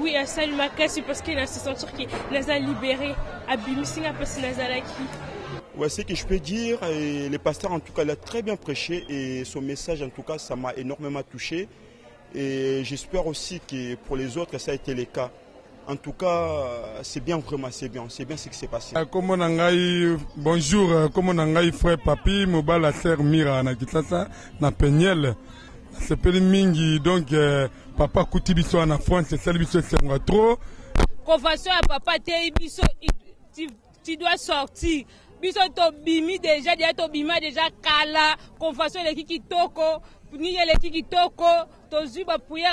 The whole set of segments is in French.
Oui, salut Makassi parce qu'il a se sentir qu'il nous a libérés. Abimissinga parce qu'il nous a l'acquis. Ouais, ce que je peux dire, et le pasteur en tout cas, il a très bien prêché et son message en tout cas, ça m'a énormément touché. Et j'espère aussi que pour les autres, ça a été le cas. En tout cas, c'est bien vraiment, c'est bien ce qui s'est passé. Bonjour, comme on a frère Papi, Mobala sœur Mira, na Kitasa, na Peniel. C'est mingi donc papa Koutibiso en France, c'est ça biso c'est trop. Convention à papa Biso, tu dois sortir. Biso to bimi déjà to bima déjà kala. Convention les qui toko, ni les qui toko. Et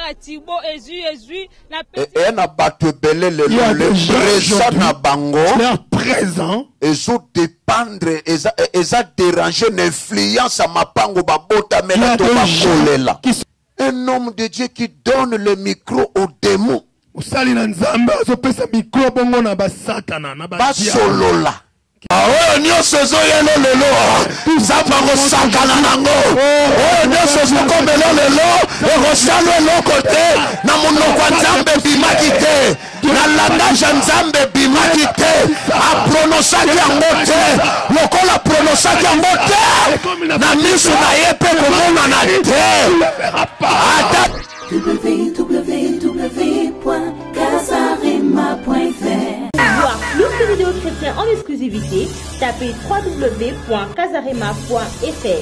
na bato belé le présent na bango présent et zo dépendre et ça déranger l'influence à ma pango babota mena to bakolela. Un homme de Dieu qui donne le micro aux démons. Usali na nzamba zo pesa micro bongo na ba satana na ba solola. Oh, nyonso ezoyelo lelo nzambe akosakana nango. Oh, nyonso ezokomela lelo ekosala eloko te na monoko ya nzambe ebimaki te na langage ya nzambe ebimaki te apronosaki yango te lokola apronosaki yango te na miso na ye mpe komonana te ata www.casarema.fr. Voir plus de vidéos chrétiennes en exclusivité, tapez www.casarema.fr.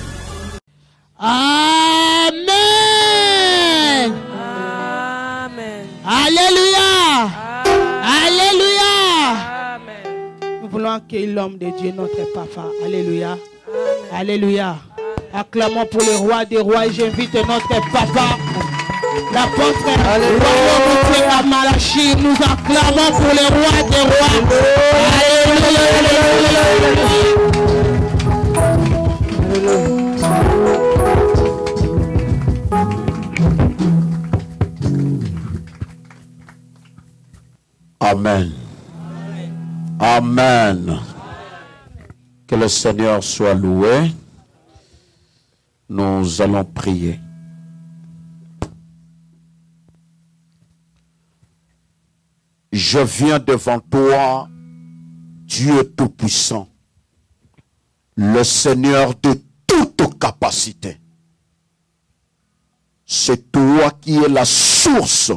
Amen. Amen. Alléluia. Alléluia. Amen. Nous voulons accueillir l'homme de Dieu, notre papa. Alléluia. Amen. Alléluia. Acclamons pour le roi des rois et j'invite notre papa, l'apôtre à Malachi. Nous acclamons pour le roi des rois. Amen. Amen. Que le Seigneur soit loué. Nous allons prier. Je viens devant toi, Dieu Tout-Puissant, le Seigneur de toute capacité. C'est toi qui es la source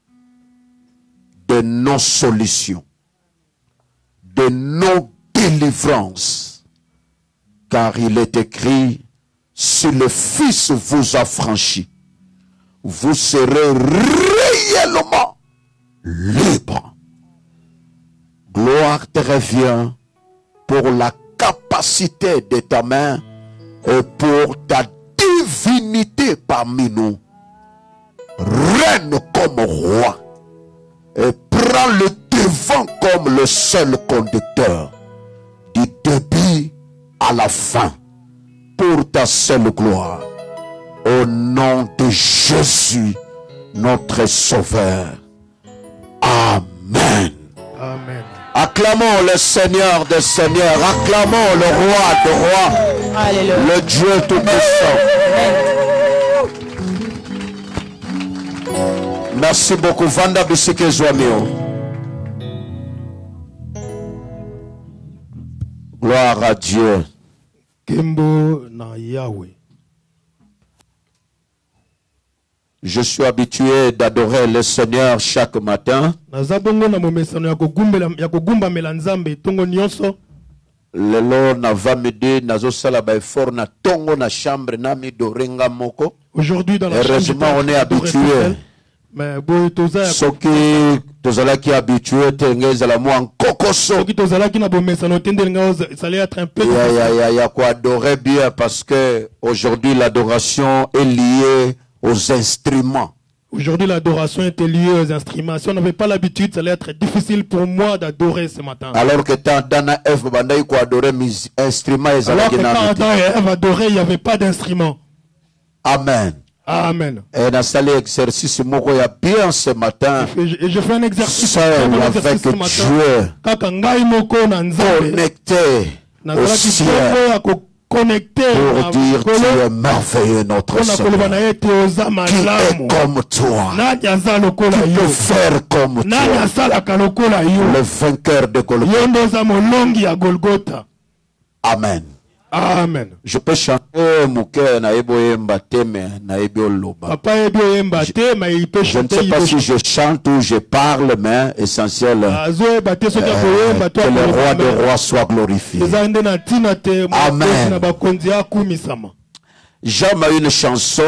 de nos solutions, de nos délivrances. Car il est écrit, si le Fils vous affranchit, vous serez réellement libre. Gloire te revient pour la capacité de ta main et pour ta divinité parmi nous. Règne comme roi et prends le devant comme le seul conducteur du début à la fin pour ta seule gloire. Au nom de Jésus, notre Sauveur. Amen. Amen. Acclamons le Seigneur des Seigneurs. Acclamons le Roi des Rois. Alléluia. Le Dieu Tout-Puissant. Merci beaucoup. Vanda Bisike Zouamio. Gloire à Dieu. Kembo na Yahweh. Je suis habitué d'adorer le Seigneur chaque matin. Lelo na vamidi nazo sala ba effort na tongo na chambre na mi dorenga moko. Aujourd'hui dans la chambre on est habitué. Mais soki tozala qui habitué tengeza la mo en kokoso. Soki tozala qui na bomesa no tendenga ça allait être un peu. Ya quoi adorer bien parce que aujourd'hui l'adoration est liée aux instruments. Aujourd'hui, l'adoration était liée aux instruments. Si on n'avait pas l'habitude, ça allait être difficile pour moi d'adorer ce matin. Alors que quand Adam et Ève adoraient mes instruments, il n'y avait pas d'instruments. Amen. Amen. Et dans cet exercice, il y a bien ce matin. Et je fais un exercice avec Dieu. Connecté au ciel. connecté pour dire tu es merveilleux notre Seigneur. Qui est comme toi? Qui peut faire comme toi? Le vainqueur de Golgotha. Amen. Amen. Je peux chanter je ne sais pas si je chante ou je parle, mais essentiel que le roi des rois soit glorifié. Amen. J'aime une chanson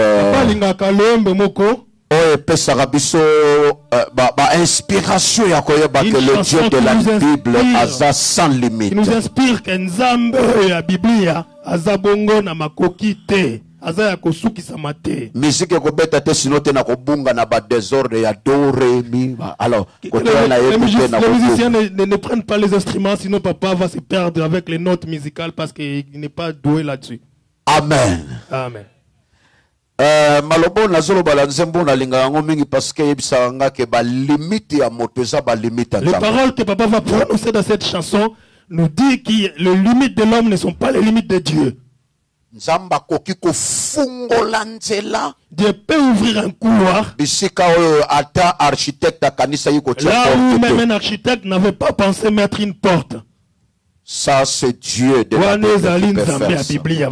inspiration que le Dieu de la Bible a sans limite. Il nous inspire que Nzambe ya Biblia azabongo na makoki te azaya kosuki samate. Musique ekobeta te sino te na kobunga na ba désordre ya do ré mi. Alors les musiciens ne prennent pas les instruments sinon papa va se perdre avec les notes musicales parce qu'il n'est pas doué là-dessus. Amen. Amen. Malobo nazolo balanzembo na linga yango mingi parce que yebisanga ke ba limite ya moto eza ba limite. Les paroles que papa va prononcer dans cette chanson nous dit que les limites de l'homme ne sont pas les limites de Dieu. Nzamba koki ko fungola nzela. Dieu peut ouvrir un couloir. Bisika ata architecte akanisa yiko tcha. Là où même un architecte n'avait pas pensé mettre une porte. Ça c'est Dieu de la Bible.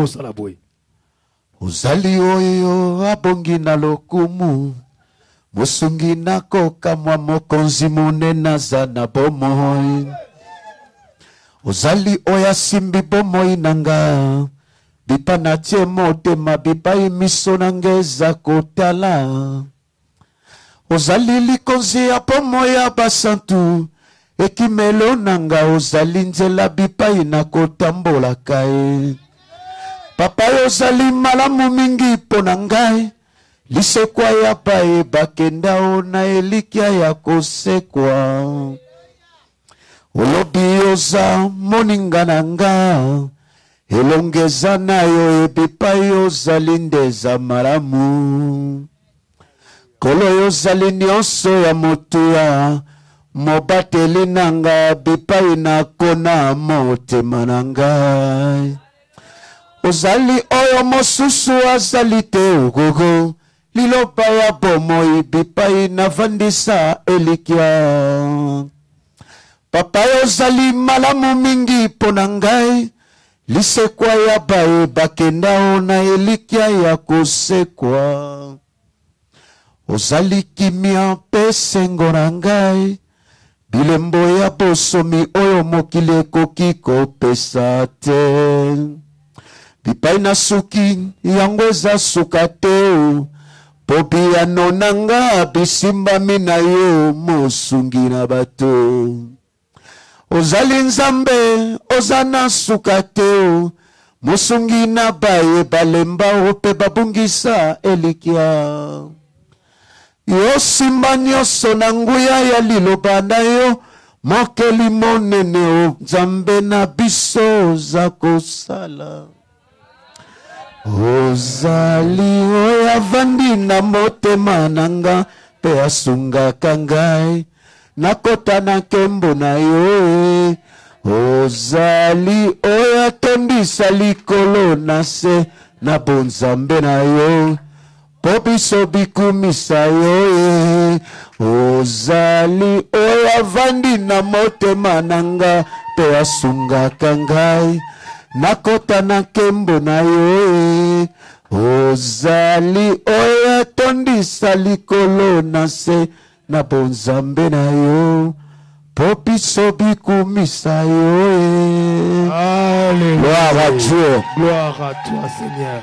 Uzali oyo abongi na lokumu musungi na koka mwa mokonzi munena za na bomoi. Uzali oya simbi bomoi nanga bipa na tie motema bipa imiso nangeza kotala. Uzali likonzi ya bomoi ya basantu ekimelo nanga uzali nzela bipa ina kotambola kae. Papa yozali malamu mingi pona ngai lisekwa ya pae bakenda ona elikia ya kosekwa. Olobi yoza moninga na nga elongeza nayo ebipa yozali ndeza malamu. Kolo yozali nyonso ya motuya mobateli nanga bipa inakona motema na ngai. Ozali oyo mosusu azali te ogogo liloba ya bomoi bipai navandisa elikia. Papa ozali malamu mingi pona ngai lisekwa ya bae bakenda ona elikia ya kosekwa. Ozali kimia pe sengo na ngai bilembo ya bosomi oyo mokili ekoki kopesa te. Bipai na suki yango eza suka te pobiano nanga bisimbami na yo mosungi na bato. Ozali nzambe oza na suka te mosungi na baye balemba ope babungisa elikia. Yo simba nyonso na nguya ya liloba na yo mokeli monene o nzambe na biso oza kosala. Ozali oya vandi na motema nanga pe asungaka ngai nakota na kembo na yo. Ozali oya tondisa likolo na se na bonzambe na yo po biso bikumisa yo. Ozali oya vandi na motema nanga pe asungaka ngai nakota na kembo na yo. Ozali oya tondisa likolo na se na bonzambe na yo po biso bikumisa yo. Alléluia. Gloire à Dieu. Gloire à toi Seigneur.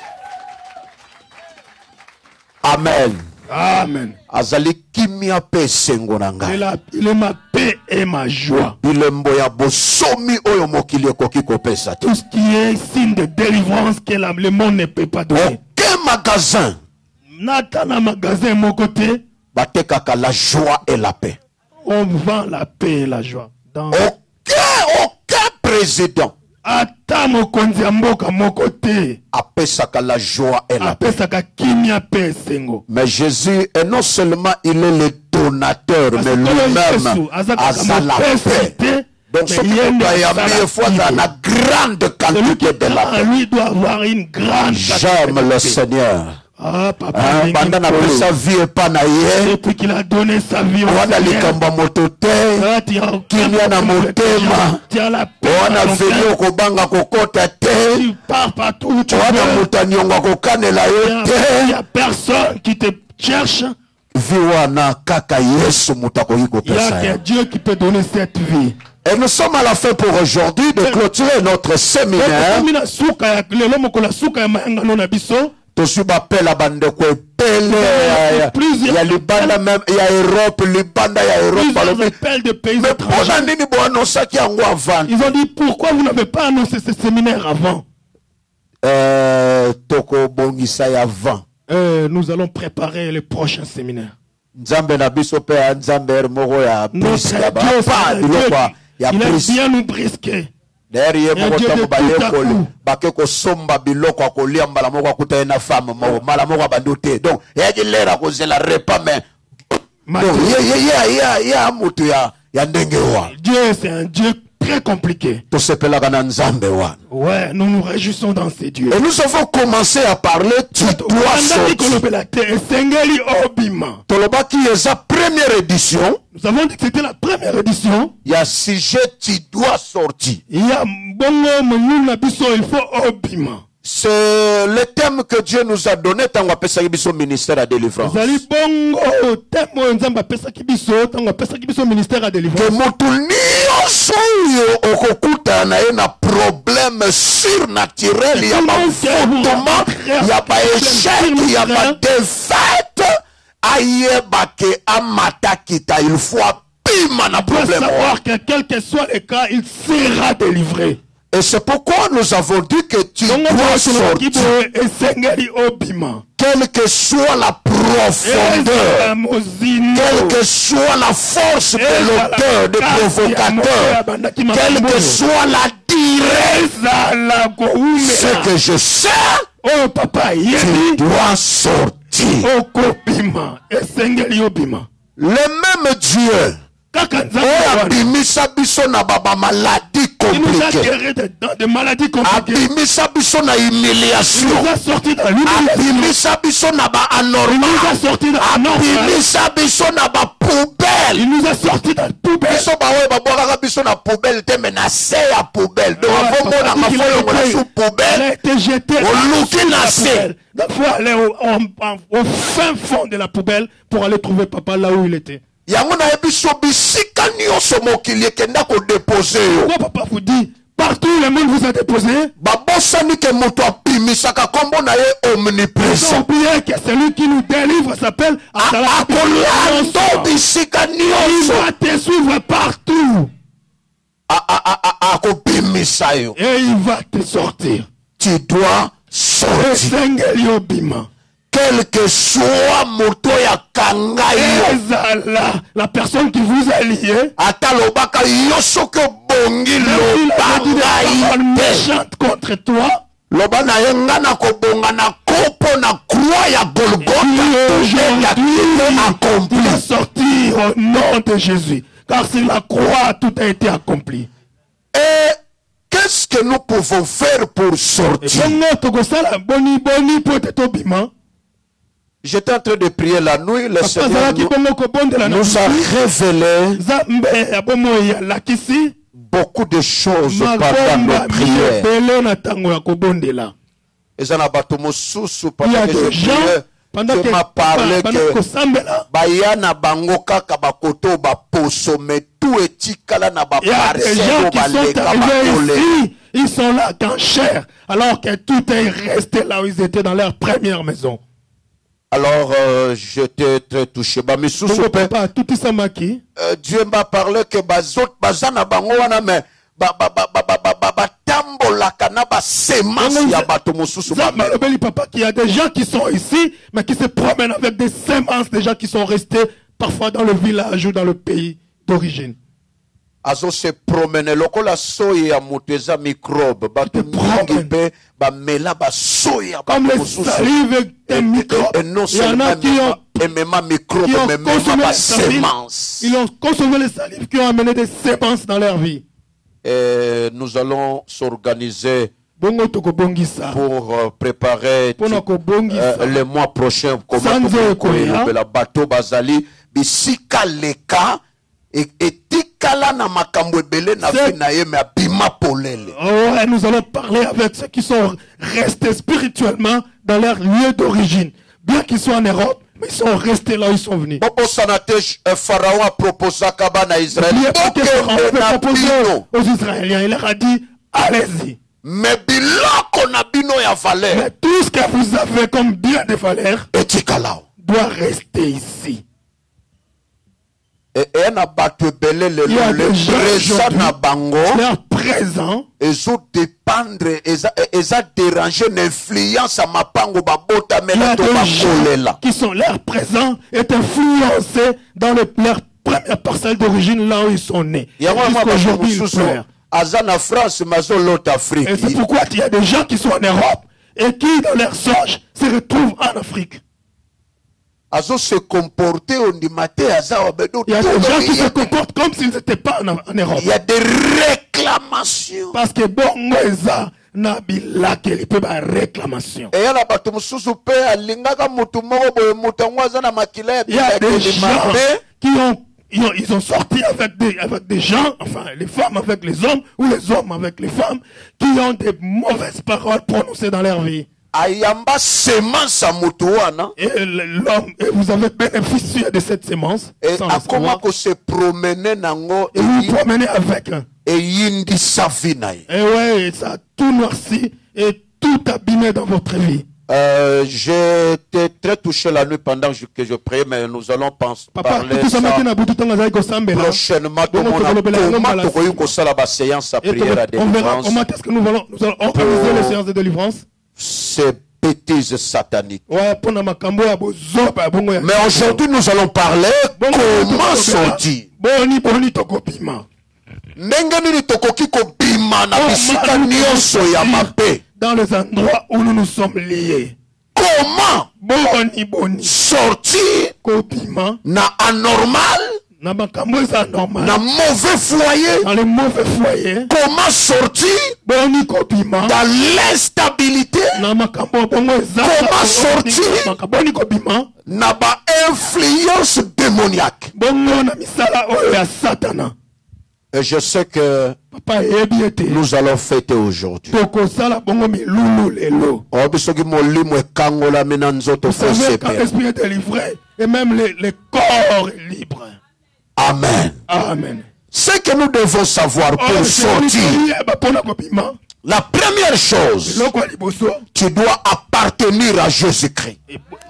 Amen. Amen. Azali kimia pe sengo na ngai. Il est ma paix et ma joie. Bilembo ya bosomi oyo mokili ekoki kopesa te. Tout ce qui est signe de délivrance que le monde ne peut pas donner. Aucun magasin Nata na magasin mon côté batekaka la joie et la paix. On vend la paix et la joie. Dans Aucun président ata mokonzi ya mboka moko te apesaka la joie et la paix. apesaka kimia pe sengo. Mais Jésus est non seulement il est le donateur, mais lui-même a la paix. Donc, ce qui est meilleur fois dans la grande quantité de la paix. Lui doit avoir une grande J'aime le Seigneur. Ah, papa, pendant sa vie et pas naïe. Depuis qu'il a donné sa vie au Seigneur. Tu as la paix. Tu pars partout où tu veux. Il n'y a personne qui te cherche. Il n'y a que Dieu qui peut donner cette vie. Et nous sommes à la fin pour aujourd'hui de clôturer notre séminaire. Tosuba pela bande ko pele il y a Libanda même il y a Europe Libanda il y a Europe appels de pays étrangers. Ils ont dit pourquoi vous n'avez pas annoncé ce séminaire avant? Toko bongisa ya avant. Nous allons préparer les prochains séminaires. Nzambe na biso pe Nzambe moko ya briska ba il a bien nous brisquer. D'ailleurs, il y a beaucoup somba biloko akolia mbala moko akuta na femme moko mala moko abandote. Donc, il y a l'air à cause de la repas mais donc il y a mutu ya ndenge wa. Dieu c'est un Dieu très compliqué. Ouais, nous nous réjouissons dans ces dieux. Et nous avons commencé à parler tu dois sortir. Tolobaki est la première édition. Nous avons dit que c'était la première édition. Il y a sujet tu dois sortir. Il y a il faut obima. C'est le thème que Dieu nous a donné tant qu'on appelle ça ministère à délivrance. Que un problème surnaturel, il y a pas fondement, il y a pas échec, il y a pas défaite. Il faut savoir que quel que soit le cas, il sera délivré. Et c'est pourquoi nous avons dit que tu dois sortir. Quelle que soit la profondeur, quelle que soit la force de l'auteur, de provocateur, quelle que soit la direction, ce que je sais, oh papa, tu dois sortir. Le même Dieu abimisa biso na baba maladie compliquée. De maladies compliquées. Abimisa biso na humiliation. Il nous a sorti dans l'humiliation. Abimisa biso na ba anormal. Il nous a sorti dans abimisa biso na ba poubelle. Il nous a sorti dans la poubelle. Biso ba we ba boka biso na poubelle te menacer ya poubelle. Donc avant mon na mafoyo na sous poubelle. Il a été jeté au luki na se. Il faut aller au fin fond de la poubelle pour aller trouver papa là où il était. Pourquoi papa vous dit partout le monde vous a déposé? Sans oublier que celui qui nous délivre s'appelle il va te suivre partout. Et il va te sortir. Tu dois sortir. Quel que soit Motoya Kangayo, la personne qui vous a lié, Atalobaka Yosoko Bongi méchante contre toi, Lobana Yangana Kobonga na Kopo na Croix ya Golgotha, il est sorti au nom de Jésus, car sur la croix tout a été accompli. Et qu'est-ce que nous pouvons faire pour sortir? J'étais en train de prier la nuit, le Seigneur nous a révélé beaucoup de choses pendant nos prières. Et ça n'a pas tout mon sous pendant que je priais. Tu m'as parlé que Bayana Bangoka Kabakoto Baposo, mais tout est ticala na ba parcelle ils sont là qu'en chair, alors que tout est resté là où ils étaient dans leur première maison. Alors, j'étais très touché. Dieu m'a parlé que bazana bangoana mais papa, qu'il y a des gens qui sont ici, mais qui se promènent avec des semences, des gens qui sont restés parfois dans le village ou dans le pays d'origine. Azo se promène lokola soya muteza microbe bato mingi pe ba mela ba soya comme les salives des microbes. Et non seulement microbes mais même ba semences. Ils ont consommé les salives qui ont amené des semences dans leur vie. Et nous allons s'organiser pour préparer le mois prochain. Le bateau Bazali, bisika leka et tikala na makambo ebele na finaye me abima polele. Nous allons parler avec ceux qui sont restés spirituellement dans leur lieu d'origine, bien qu'ils soient en Europe. Mais ils sont restés là où ils sont venus. Pharaon a proposé à Israël. Aux Israéliens, il leur a dit, allez-y. Mais tout ce que vous avez comme bien de valeur doit rester ici. Il y a des gens leur présent ils dépendre ils ont dérangé l'influence à mapango babota qui sont leur présent est influencé dans leur première parcelle d'origine là où ils sont nés. Aujourd'hui ils pleurent. Et c'est pourquoi il y a des gens qui sont en Europe et qui dans leur songe se retrouvent en Afrique. Il y a des gens qui se comportent comme s'ils n'étaient pas en Europe. Il y a des réclamations. Parce que bon, il peut y avoir réclamation. Il y a des gens ils ont sorti avec des gens, enfin les femmes avec les hommes ou les hommes avec les femmes qui ont des mauvaises paroles prononcées dans leur vie. Et l'homme, vous avez bénéficié de cette sémence. Et comment se promener et vous promenez avec. Et ouais, ça a tout noirci et tout abîmé dans votre vie. J'étais très touché la nuit pendant que je priais, mais nous allons parler ça prochainement. On verra comment est-ce que nous allons organiser les séances de délivrance. Ces bêtises sataniques. Mais aujourd'hui, nous allons parler comment sortir. Dans les endroits où nous nous sommes liés. Comment sortir na anormal, na mauvais foyer. Dans les mauvais foyers. Comment sortir dans l'instabilité. Comment sortir na ba influence démoniaque. Et je sais que nous allons fêter aujourd'hui. Vous savez, quand l'esprit est délivré, et même les corps libres. Amen. Amen. Ce que nous devons savoir pour sortir, la première chose, tu dois appartenir à Jésus-Christ.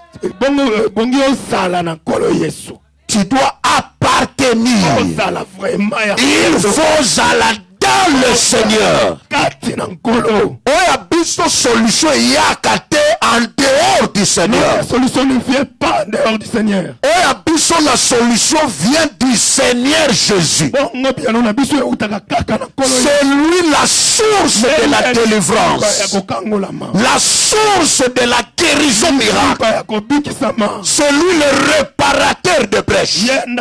Tu dois appartenir. Il faut aller dans le Seigneur. Solution en dehors du Seigneur. La solution ne vient pas en dehors du Seigneur. La solution vient du Seigneur Jésus. C'est lui la source de la délivrance. La source de la guérison miracle. C'est lui le réparateur de brèches.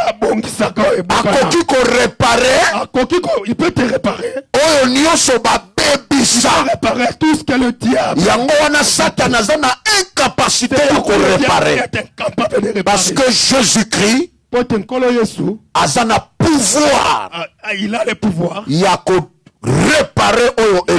Il peut te réparer. Il peut réparer tout ce que le diable incapacité à réparer. Parce que Jésus-Christ a un pouvoir. Il a le pouvoir. Il a réparer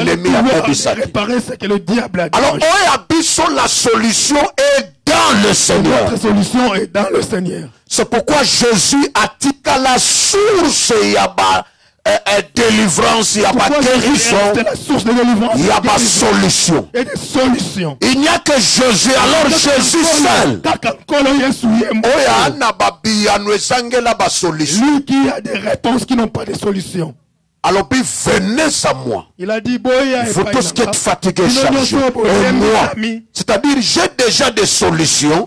ce que le diable a dit. Alors, la solution est dans le Seigneur. Notre solution est dans le Seigneur. C'est pourquoi Jésus a dit qu'à la source, il y a délivrance, il y a pas guérison, il y a pas solution. Il n'y a que Jésus, alors Jésus seul. Lui qui a des réponses qui n'ont pas de solution. Alors puis venez à moi. Il a dit vous tous qui êtes fatigués, chargés, et moi. C'est-à-dire j'ai déjà des solutions.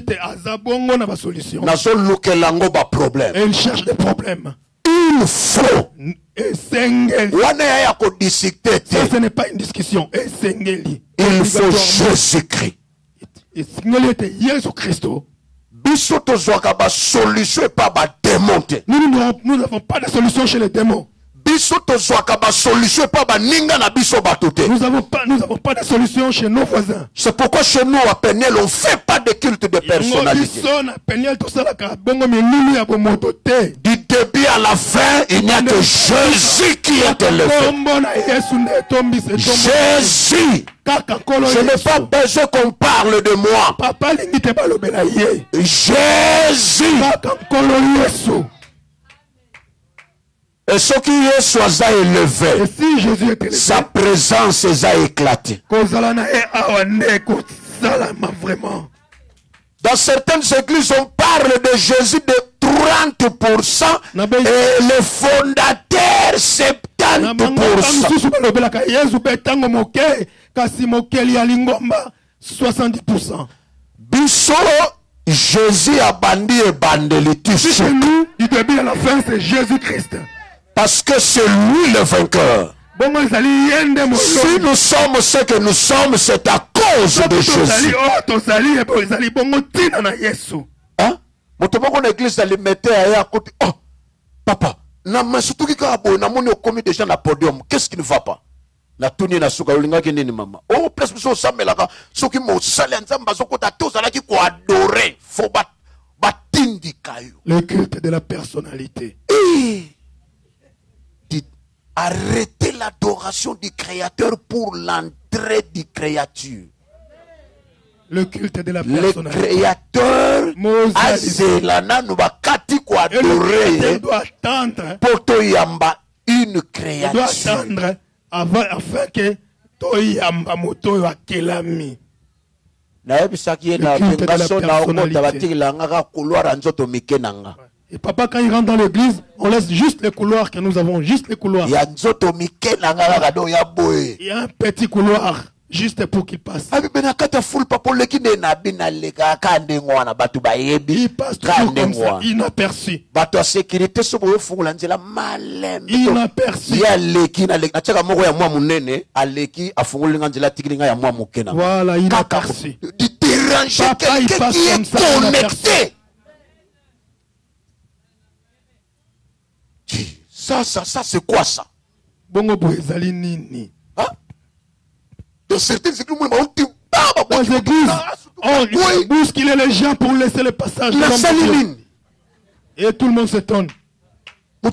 Et il cherche des problèmes. Il faut. Ça, ce n'est pas une discussion. Il faut Jésus-Christ. Nous n'avons pas de solution chez les démons. Nous n'avons pas de solution chez nos voisins. C'est pourquoi chez nous à Peniel, on ne fait pas de culte de personnalité. Du début à la fin, il n'y a que Jésus qui est élevé. Jésus. Je n'ai pas besoin qu'on parle de moi. Jésus. Et ce qui est soit élevé, et si Jésus est élevé, sa présence a éclaté. Dans certaines églises, on parle de Jésus de 30% et le fondateur 70%. Biso, Jésus a bandé et bandé chez nous, du début à la fin, c'est Jésus-Christ. Parce que c'est lui le vainqueur. Si nous sommes ce que nous sommes, c'est à cause de Jésus. Hein? L'église allait mettre à côté. Oh, papa, qu'est-ce qui ne va pas? La tournée na suka ulinga keneni mama. Oh, place biso samelaka. Soki mo sale nzamba zokota tozala ki ko adorer. Faut batindi kayo. Le culte de la personnalité. Arrêtez l'adoration du Créateur pour l'entrée du créature. Le culte de la personnalité. Le Créateur Azelana nous va kati ko adorer. Doit attendre. Pour to yamba une créature. Doit attendre afin que to yamba moto wa kelami. Na bisaki na pengaso na okota batikila ngaka couloir nzoto mike nanga. Et papa, quand il rentre dans l'église, on laisse juste les couloirs que nous avons, juste les couloirs. Il y a un petit couloir, juste pour qu'il passe. Il passe toujours comme ça, inaperçu. Inaperçu. Voilà, inaperçu. Papa, il passe comme ça, inaperçu. Ça, c'est quoi ça? Hein? Dans certaines églises, on bouscule les gens pour laisser le passage. Et tout le monde s'étonne. Oh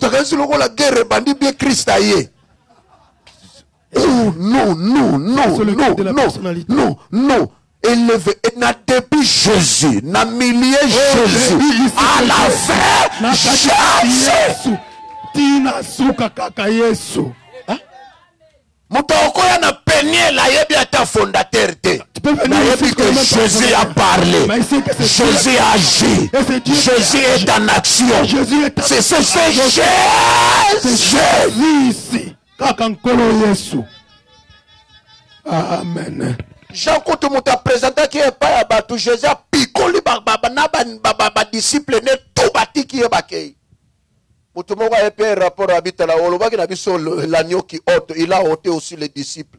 non, non, non, non, non. Élevé, et n'a depuis Jésus, n'a millié Jésus, à la fin, Jésus. Tina suka kaka Yesu. Moutaokoya na Peniel a yebi ata fondateur te. Na yebi que Jésus a parlé. Jésus a agi. Jésus est en action. C'est Jésus ici. Kaka nkolo Yesu. Amen. Jean Coutu mouta présenté qui est pas à Batou. Jésus a picoli ba disciple ne tout bati qui est bakei. Moutoumora a fait un rapport à Bitala. L'agneau qui ôte, il a ôté aussi les disciples.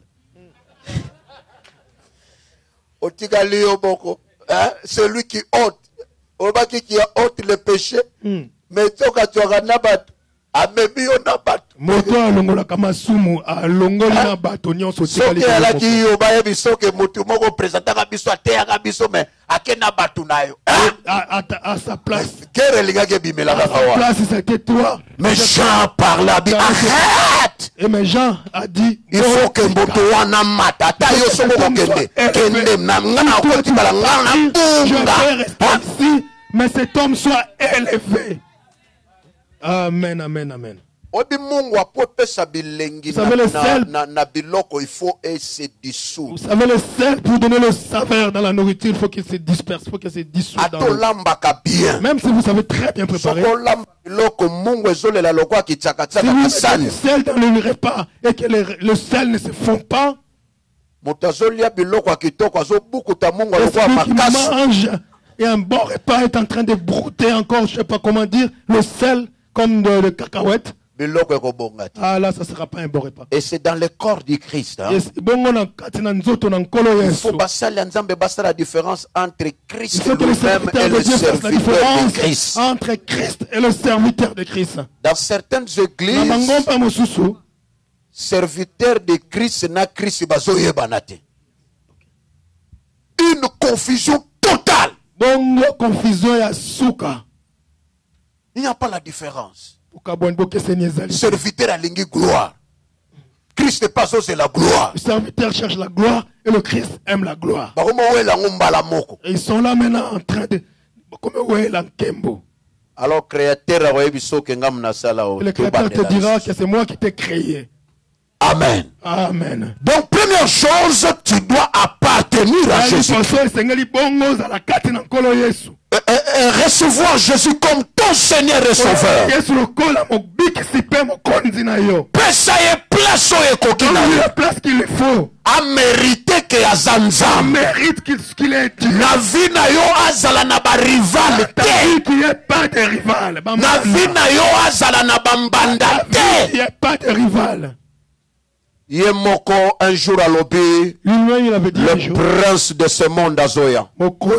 Celui qui ôte, qui a ôte le péché, mais tu as nabat, a mebi on nabat. Moto alongola kama sumu alongoli na bato nyonso tikali. Soki ala ki obaye biso ke mutu moko présentaka biso ateyaka biso mais akena batu nayo. À sa place. Kere lingake bimela ka wa. Place c'était toi. Mais Jean parlait à arrête. Et mais Jean a dit il faut que moto wana mata ta yo soko kende. Kende na ngana ko tibala ngana bunga. Je vais rester ici mais cet homme soit élevé. Amen, amen, amen. Vous savez le sel. Il faut se dissoudre. Vous savez le sel pour donner le saveur dans la nourriture, il faut qu'il se disperse, il faut qu'il se dissoute dans l'eau. Même si vous savez très bien préparer. Si vous mettez du sel dans le repas et que le sel ne se fond pas, celui qui mange et un bon repas est en train de brouter encore, je ne sais pas comment dire, le sel comme de cacahuètes. Ah là, ça ne sera pas un bon repas. Et c'est dans le corps du Christ. Hein. Il faut passer la différence entre Christ lui-même et le serviteur de Christ. Entre Christ et le serviteur de Christ. Dans certaines églises, serviteur de Christ n'a Christ bazoye banate. Une confusion totale. Il n'y a pas la différence. Serviteur a l'ingé gloire. Christ n'est pas c'est la gloire. Le serviteur cherche la gloire et le Christ aime la gloire. Et ils sont là maintenant en train de... Alors créateur le créateur te dira que c'est moi qui t'ai créé. Amen. Amen. Donc première chose, tu dois appartenir à Jésus. Recevoir Jésus comme ton Seigneur et Sauveur. Place qu'il faut. A mérité que Azanza mérite qu'il est Dieu. La vie na yo azala na ba rival te. Il n'y a pas de rival. La vie na yo azala na bambanda te. Il n'y a pas de rival. Yemoko un jour à l'obé, le prince de ce monde azoya.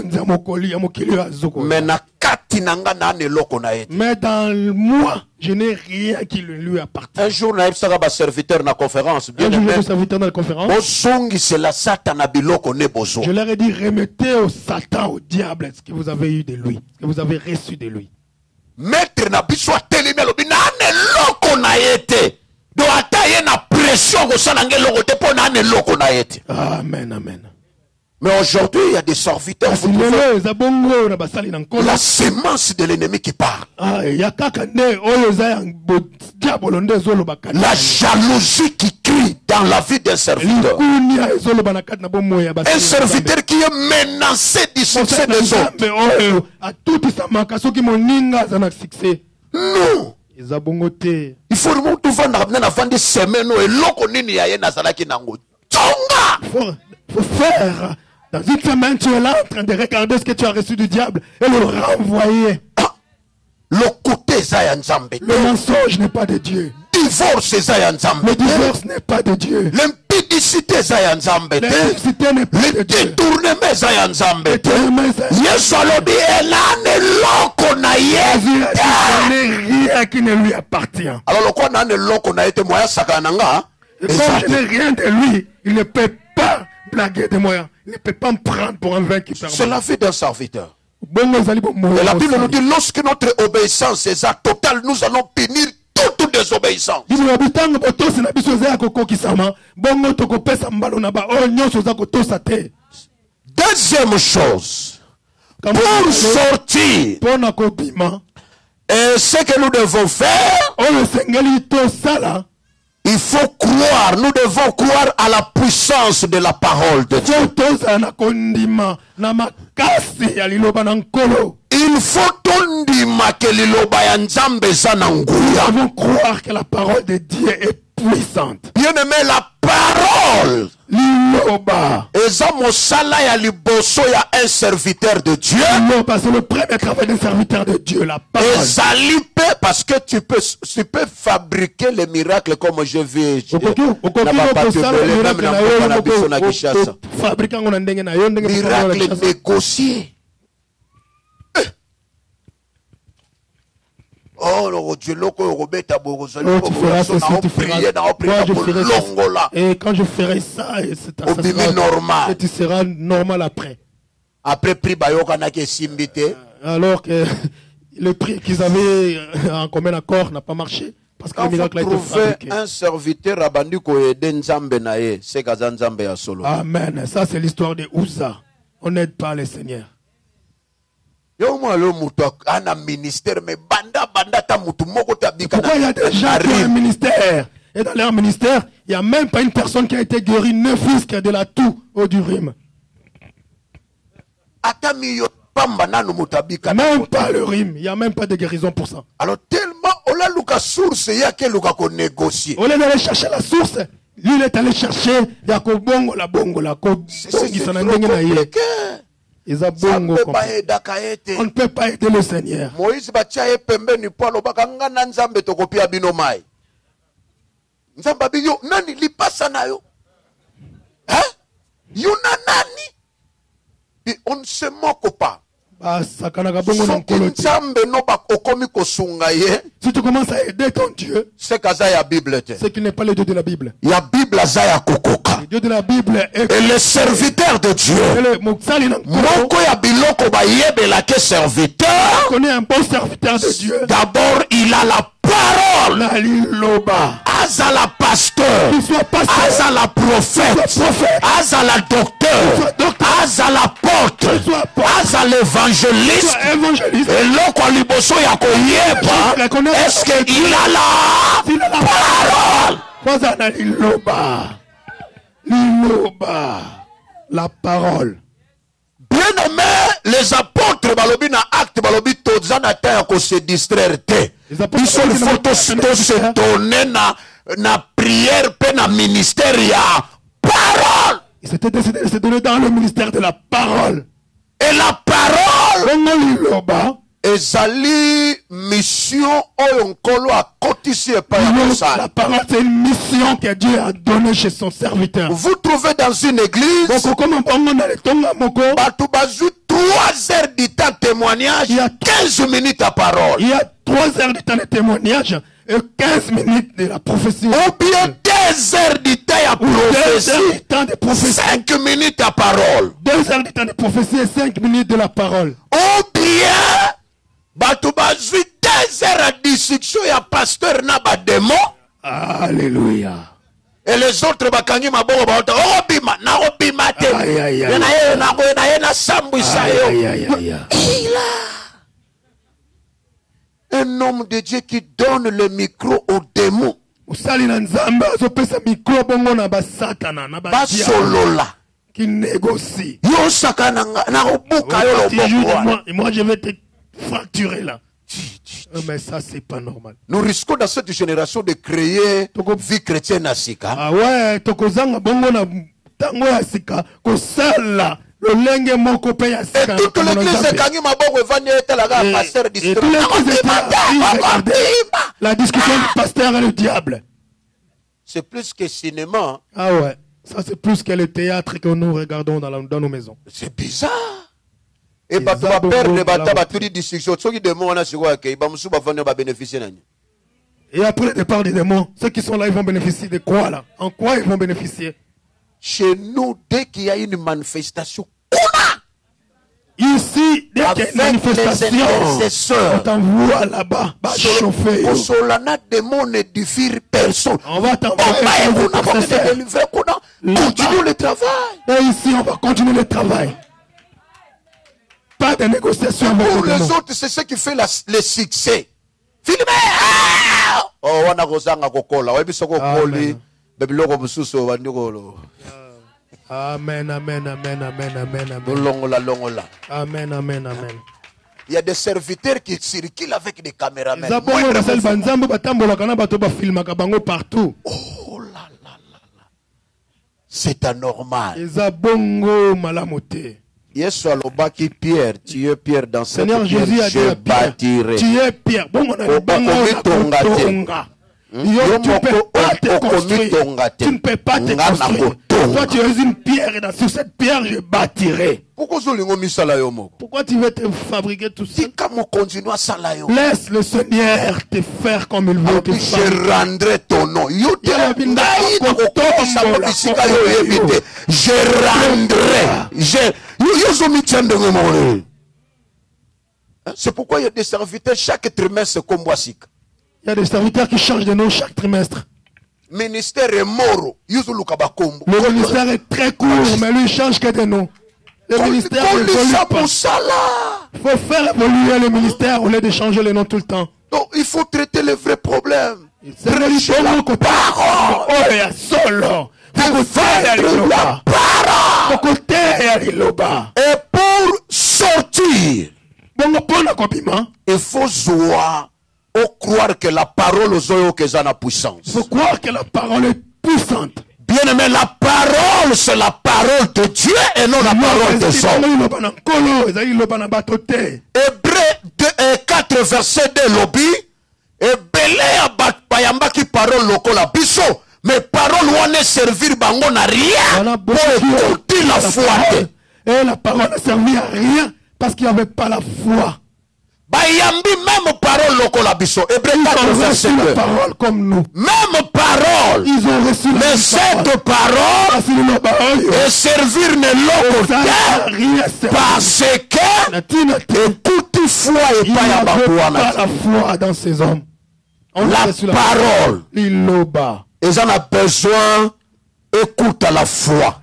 Mais dans moi, je n'ai rien qui lui appartient. Un jour, un serviteur dans la conférence. Un jour, le serviteur dans la conférence. Je leur ai dit, remettez au Satan, au diable, ce que vous avez eu de lui, ce que vous avez reçu de lui. Maître na biso atelemi lobi na ne loko na yete. Do ataye na pression ko sana ngelo ko te pona ne loko na yete. Amen, amen. Mais aujourd'hui, il y a des serviteurs. La sémence de l'ennemi qui parle. La jalousie qui crie dans la vie d'un serviteur. Un serviteur qui est menacé du succès des autres. Non. Il faut remonter avant de semer et l'eau nini ya ye nazalaki nango. Il faut faire. Dans une semaine, tu es là en train de regarder ce que tu as reçu du diable et le renvoyer. Le mensonge n'est pas de Dieu. Le divorce n'est pas de Dieu. L'impudicité n'est pas de Dieu. Le détournement n'est pas de Dieu. Rien qui ne lui appartient. Alors, comme je n'ai rien de lui, il ne peut pas blaguer de moi. Il ne peut pas me prendre pour un vaincu. C'est la vie d'un serviteur. Et la Bible nous dit, lorsque notre obéissance est totale, nous allons punir toute désobéissance. Deuxième chose, pour sortir, et ce que nous devons faire, il faut croire, nous devons croire à la puissance de la parole de Dieu. Il faut nous devons croire que la parole de Dieu est puissante. Bien aimé, la parole un serviteur de Dieu. C'est le premier travail d'un serviteur de Dieu, la parole. Parce que tu peux fabriquer les miracles comme je vais. Miracle négocié. Oh, et quand je ferai ça, tu seras normal après. Alors que le prix qu'ils avaient en commun accord n'a pas marché. Parce que le miracle a été fabriqué. Un serviteur Amen. Ça, c'est l'histoire de Uza. On n'aide pas les seigneurs. Pourquoi il y a des gens qui ont un ministère? Et dans leur ministère, il n'y a même pas une personne qui a été guérie, ne fût-ce que de la toux ou du rhume. Même pas le rhume, il n'y a même pas de guérison pour ça. Alors tellement, au lieu d'aller chercher la source, lui il est allé chercher la bongo la. On ne peut pas aider le Seigneur. Moïse batia pembeni po alobaka ngana nzambe tokopia bino mai. Nzamba biyo nani lipasa nayo? Hein? Yuna nani? Et on ne se moque pas. Si tu commences à aider ton Dieu, c'est qu'il n'est pas le Dieu de la Bible. Il y a Bible le Dieu de la Bible est... Et les serviteurs de Dieu. On connaît un bon serviteur de Dieu. D'abord, il a la parole. Azala pasteur, Azala prophète, Azala docteur, Azala porte, Azala évangéliste. Et l'autre liboso yakoyeba, est-ce qu'il a la parole? La parole. Bien aimé, les apôtres balobi na acte balobi tozana ta ko se distraire te. Ils faut se donner na prière pe na ministère ya parole. Ils s'étaient décidés de se donner dans le ministère de la parole. Et la parole ezali mission oyo nkolo akotisi epai ya mosala. La parole, c'est une mission que Dieu a donnée chez son serviteur. Vous trouvez dans une église bato bazwi 3 heures du temps de témoignage, il y a 15 minutes à parole. Il y a 3 heures du temps de témoignage et 15 minutes de la prophétie. Ou bien 2 heures du temps à prophétie, 5 minutes à parole. 2 heures du temps de prophétie et 5 minutes de la parole. Ou bien bato bazwi 2 heures à discussion ya pasteur na ba démon. Alléluia. Et les autres bakangi maboko baota obima na obima te. Na sambwisa yo. Un homme de Dieu qui donne le micro aux démons. Basolola. Qui négocie. Yo sakana na obuka yo loboko. Moi je vais te fracturer là. Mais ça c'est pas normal. Nous risquons dans cette génération de créer vie chrétienne à Sika. Ah ouais, tokozanga bongo na tango ya Sika ko sala le lenge moko pe ya Sika. Et toute l'église kangi maboko evani etelaga pasteur district. La discussion du pasteur et le diable. C'est plus que cinéma. Ah ouais, ça c'est plus que le théâtre que nous regardons dans nos maisons. C'est bizarre. Et bato ba perdre bata baturi discussion soki démon na siko akei ba musu ba vendre ba bénéficier nani. Et après le départ des démons, ceux qui sont là ils vont bénéficier de quoi là? En quoi ils vont bénéficier? Chez nous, dès qu'il y a une manifestation, ici, dès qu'il y a une manifestation, on t'envoie là-bas, chauffer. Démon ne diffère personne. On va t'envoyer. Continue le travail. Et ici, on va continuer le travail. Pas de négociation avec pour les autres, c'est ce qui fait le succès. Filmé! Oh, on a gozanga kokola. Ouais, bisoko koli. Bebiloko mususo bandikolo. Amen, amen, amen, amen, amen, amen. Longola, longola. Amen, amen, amen. Il y a des serviteurs qui circulent avec des caméramans. Partout. Oh là là là là. C'est anormal. Yesu alobaki Pierre, tu es Pierre dans cette Seigneur pierre, Jésus a dit je à Pierre, bâtirai. tu es Pierre. Bon, on a tu ne peux pas te construire. Tu ne peux pas te construire. Toi, tu es une pierre et sur cette pierre, je bâtirai. Pourquoi tu veux te fabriquer tout ça? Laisse le Seigneur te faire comme il veut. Je rendrai ton nom. Je rendrai. C'est pourquoi il y a des serviteurs chaque trimestre comme Boissik. Il y a des serviteurs qui changent de nom chaque trimestre. Ministère est mort. Le ministère est très court, mais lui il change que de nom. Le ministère évolue pas. Il faut faire évoluer le ministère au lieu de changer le nom tout le temps. Donc il faut traiter les vrais problèmes. Prêcher la parole. Et pour sortir, il faut jouer. Faut croire que la parole aux oyo que ça a puissance. Il faut croire que la parole est puissante. Bien aimé, la parole, c'est la parole de Dieu et non la parole des hommes. Hébreux 4, verset 2, lobby. Et belé bayamba qui parole lokola biso. Mais parole ou est servir bango n'a rien pour écouter la foi. Et la parole ne servit à rien parce qu'il n'y avait pas la foi. Bayambi même parole lokola biso. Hébreux 4, verset 2. Parole comme nous. Même parole. Ils ont reçu la mais cette parole et servir ne rien parce que écoute foi et pas la foi dans ces hommes. La parole. Ils en ont besoin. Écoute à la foi.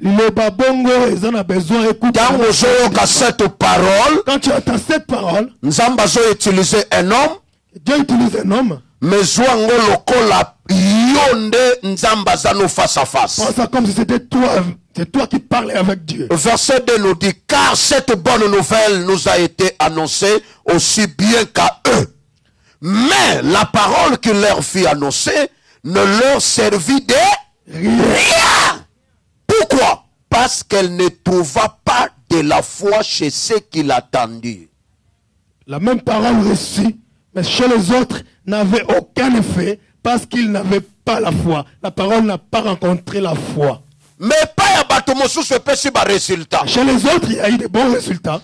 Cette parole, quand tu entends cette parole, Nzamba zo utiliser un homme. Dieu utilise un homme. Mais zwango lokola yonde Nzamba zano face à face. C'est comme si c'était toi. C'est toi qui parlais avec Dieu. Verset 2 nous dit, car cette bonne nouvelle nous a été annoncée aussi bien qu'à eux. Mais la parole qu'il leur fit annoncer ne leur servit de rien. Pourquoi? Parce qu'elle ne trouva pas de la foi chez ceux qui l'attendaient. La même parole reçue, mais chez les autres, n'avait aucun effet parce qu'ils n'avaient pas la foi. La parole n'a pas rencontré la foi. Mais pas à bâtiment sous ce petit résultat. Chez les autres, il y a eu de bons résultats.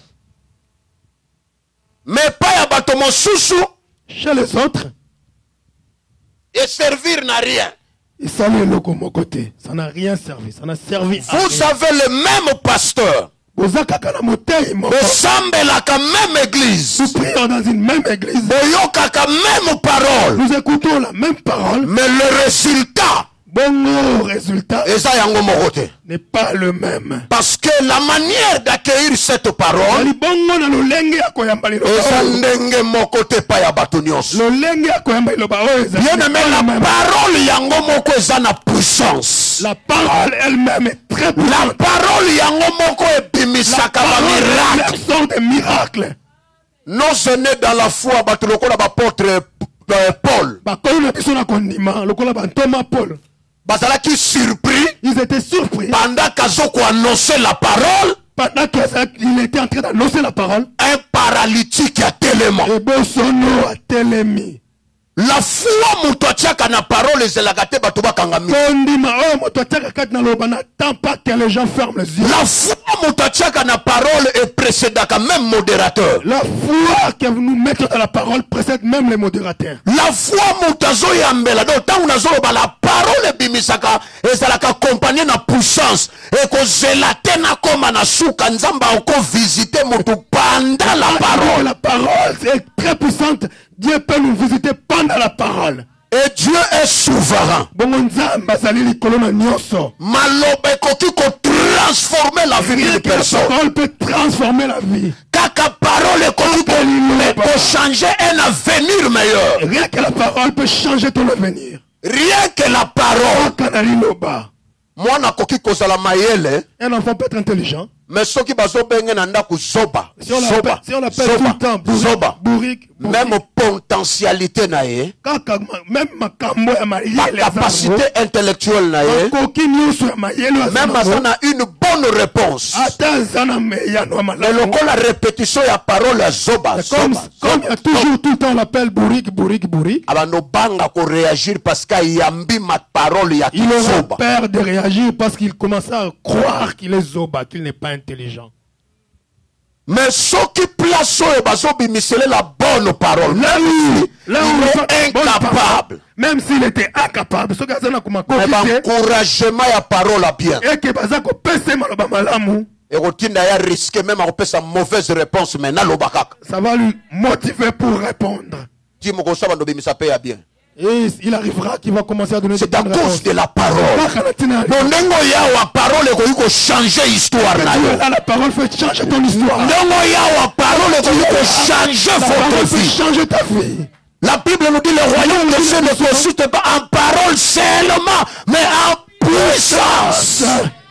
Mais pas à bâtiment sous chez les autres. Et servir n'a rien. Et ça, le mon côté, ça n'a rien servi. Ça n'a servi à rien. Vous avez le même pasteur. Nous semblons la même église. Nous prions dans une même église. Même parole. Nous écoutons la même parole. Mais le résultat. Bon résultat n'est pas le même. Parce que la manière d'accueillir cette parole bien aimé, la parole yango moko ezana puissance. La parole elle-même est très puissante. La parole yango moko ebimisaka des miracles. Non, ce n'est dans la foi batuloko la apôtre Paul. Paul. Bazalaki surpris. Ils étaient surpris. Pendant qu'Azoko annonçait la parole. Pendant qu'il était en train d'annoncer la parole. Un paralytique a tellement. Et Bosono a tellement. La foi mutochaka na parole zelagate batuba kangami. Pas que les gens ferment les yeux. La foi mutochaka na parole est précédaka même modérateur. La foi que nous mettons dans la parole précède même les modérateurs. La foi mutazo yambela donc tant unazo ba la parole bimisaka ezalaka accompagné na puissance et ko zelate na koma na suka nzamba oko visiter mutu pendant la parole. La parole est très puissante. Dieu peut nous visiter pendant la parole. Et Dieu est souverain. Malobe koki ko transformer la vie de personne. La parole peut transformer la vie. Kaka parole koki peut changer un avenir meilleur. Rien que la parole peut changer ton avenir. Rien que la parole. Moi na koki kozala mayele. Un enfant peut être intelligent. Mais ceux qui baso bengen anda ku zoba. Si on l'appelle tout le temps zoba. Bourrique. Même potentialité na ye. Même la capacité intellectuelle na ye. Même on a une bonne réponse. Mais le la répétition ya parole à zoba. Comme il y a toujours tout le temps on l'appelle bourrique. Alors nos banga ko réagir parce qu'il y a ma parole ya il aura peur de réagir parce qu'il commence à croire qu'il est zoba, qu'il n'est pas intelligent. Mais ceux qui placent la bonne parole, il est incapable. Même s'il était incapable, encouragement à parole à bien. Et que risquer même à sa mauvaise réponse, mais ça va lui motiver pour répondre. Et il arrivera qu'il va commencer à donner c'est à cause de la parole. La parole est changer l'histoire. La parole fait changer ton histoire. La parole est changer votre vie. Changer ta vie. La Bible nous dit le royaume de Dieu ne consiste pas en parole seulement, mais en puissance.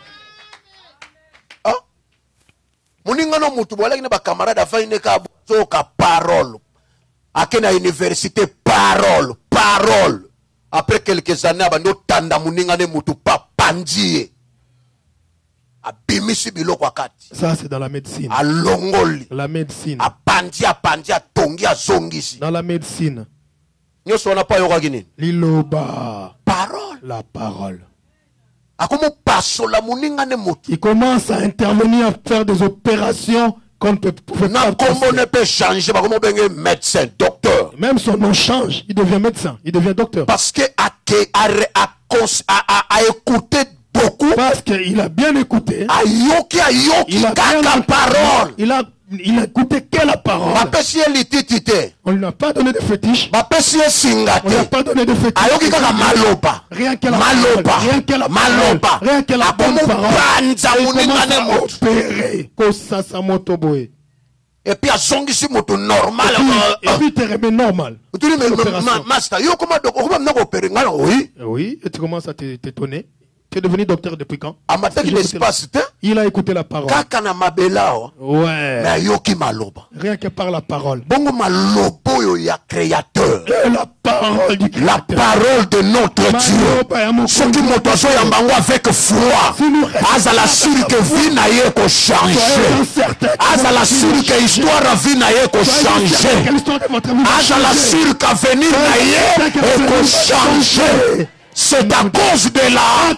Moningano mutu bolaki na ba camarade afaine ka parole. À quelle université parole. Après quelques années, abando tanda muningane mutu pas abandi abimisi biloko akati. Ça c'est dans la médecine. Alongoli. La médecine. Abandi atongi azongisi. Dans la médecine. Nyoso na pa yoka gini. Liloba. Parole. La parole. Il commence à intervenir, à faire des opérations qu'on ne pouvait pas changer. Médecin, docteur. Même son nom change. Il devient médecin. Il devient docteur. Parce que a écouté beaucoup. Parce qu'il a bien écouté. Il a bien la parole. Il a écouté que la parole. On ne lui a pas donné de fétiche. On ne lui a pas donné de fétiche. Rien que la parole. Rien que la parole. Rien que la bonne parole. Il commence à opérer. Et puis, normal. Et puis, tu remets normal. Oui, et tu commences à t'étonner. Tu es devenu docteur depuis quand? Il a écouté la parole. Ouais. Rien que par la parole. La parole du Créateur. La parole de notre Dieu. Ce qui m'a avec foi. Azala sur que vie n'a eu qu'au changer. Azala sur que histoire vie n'a eu qu'au changer. Azala sur qu'avenir n'a eu qu'au changer. C'est à cause de la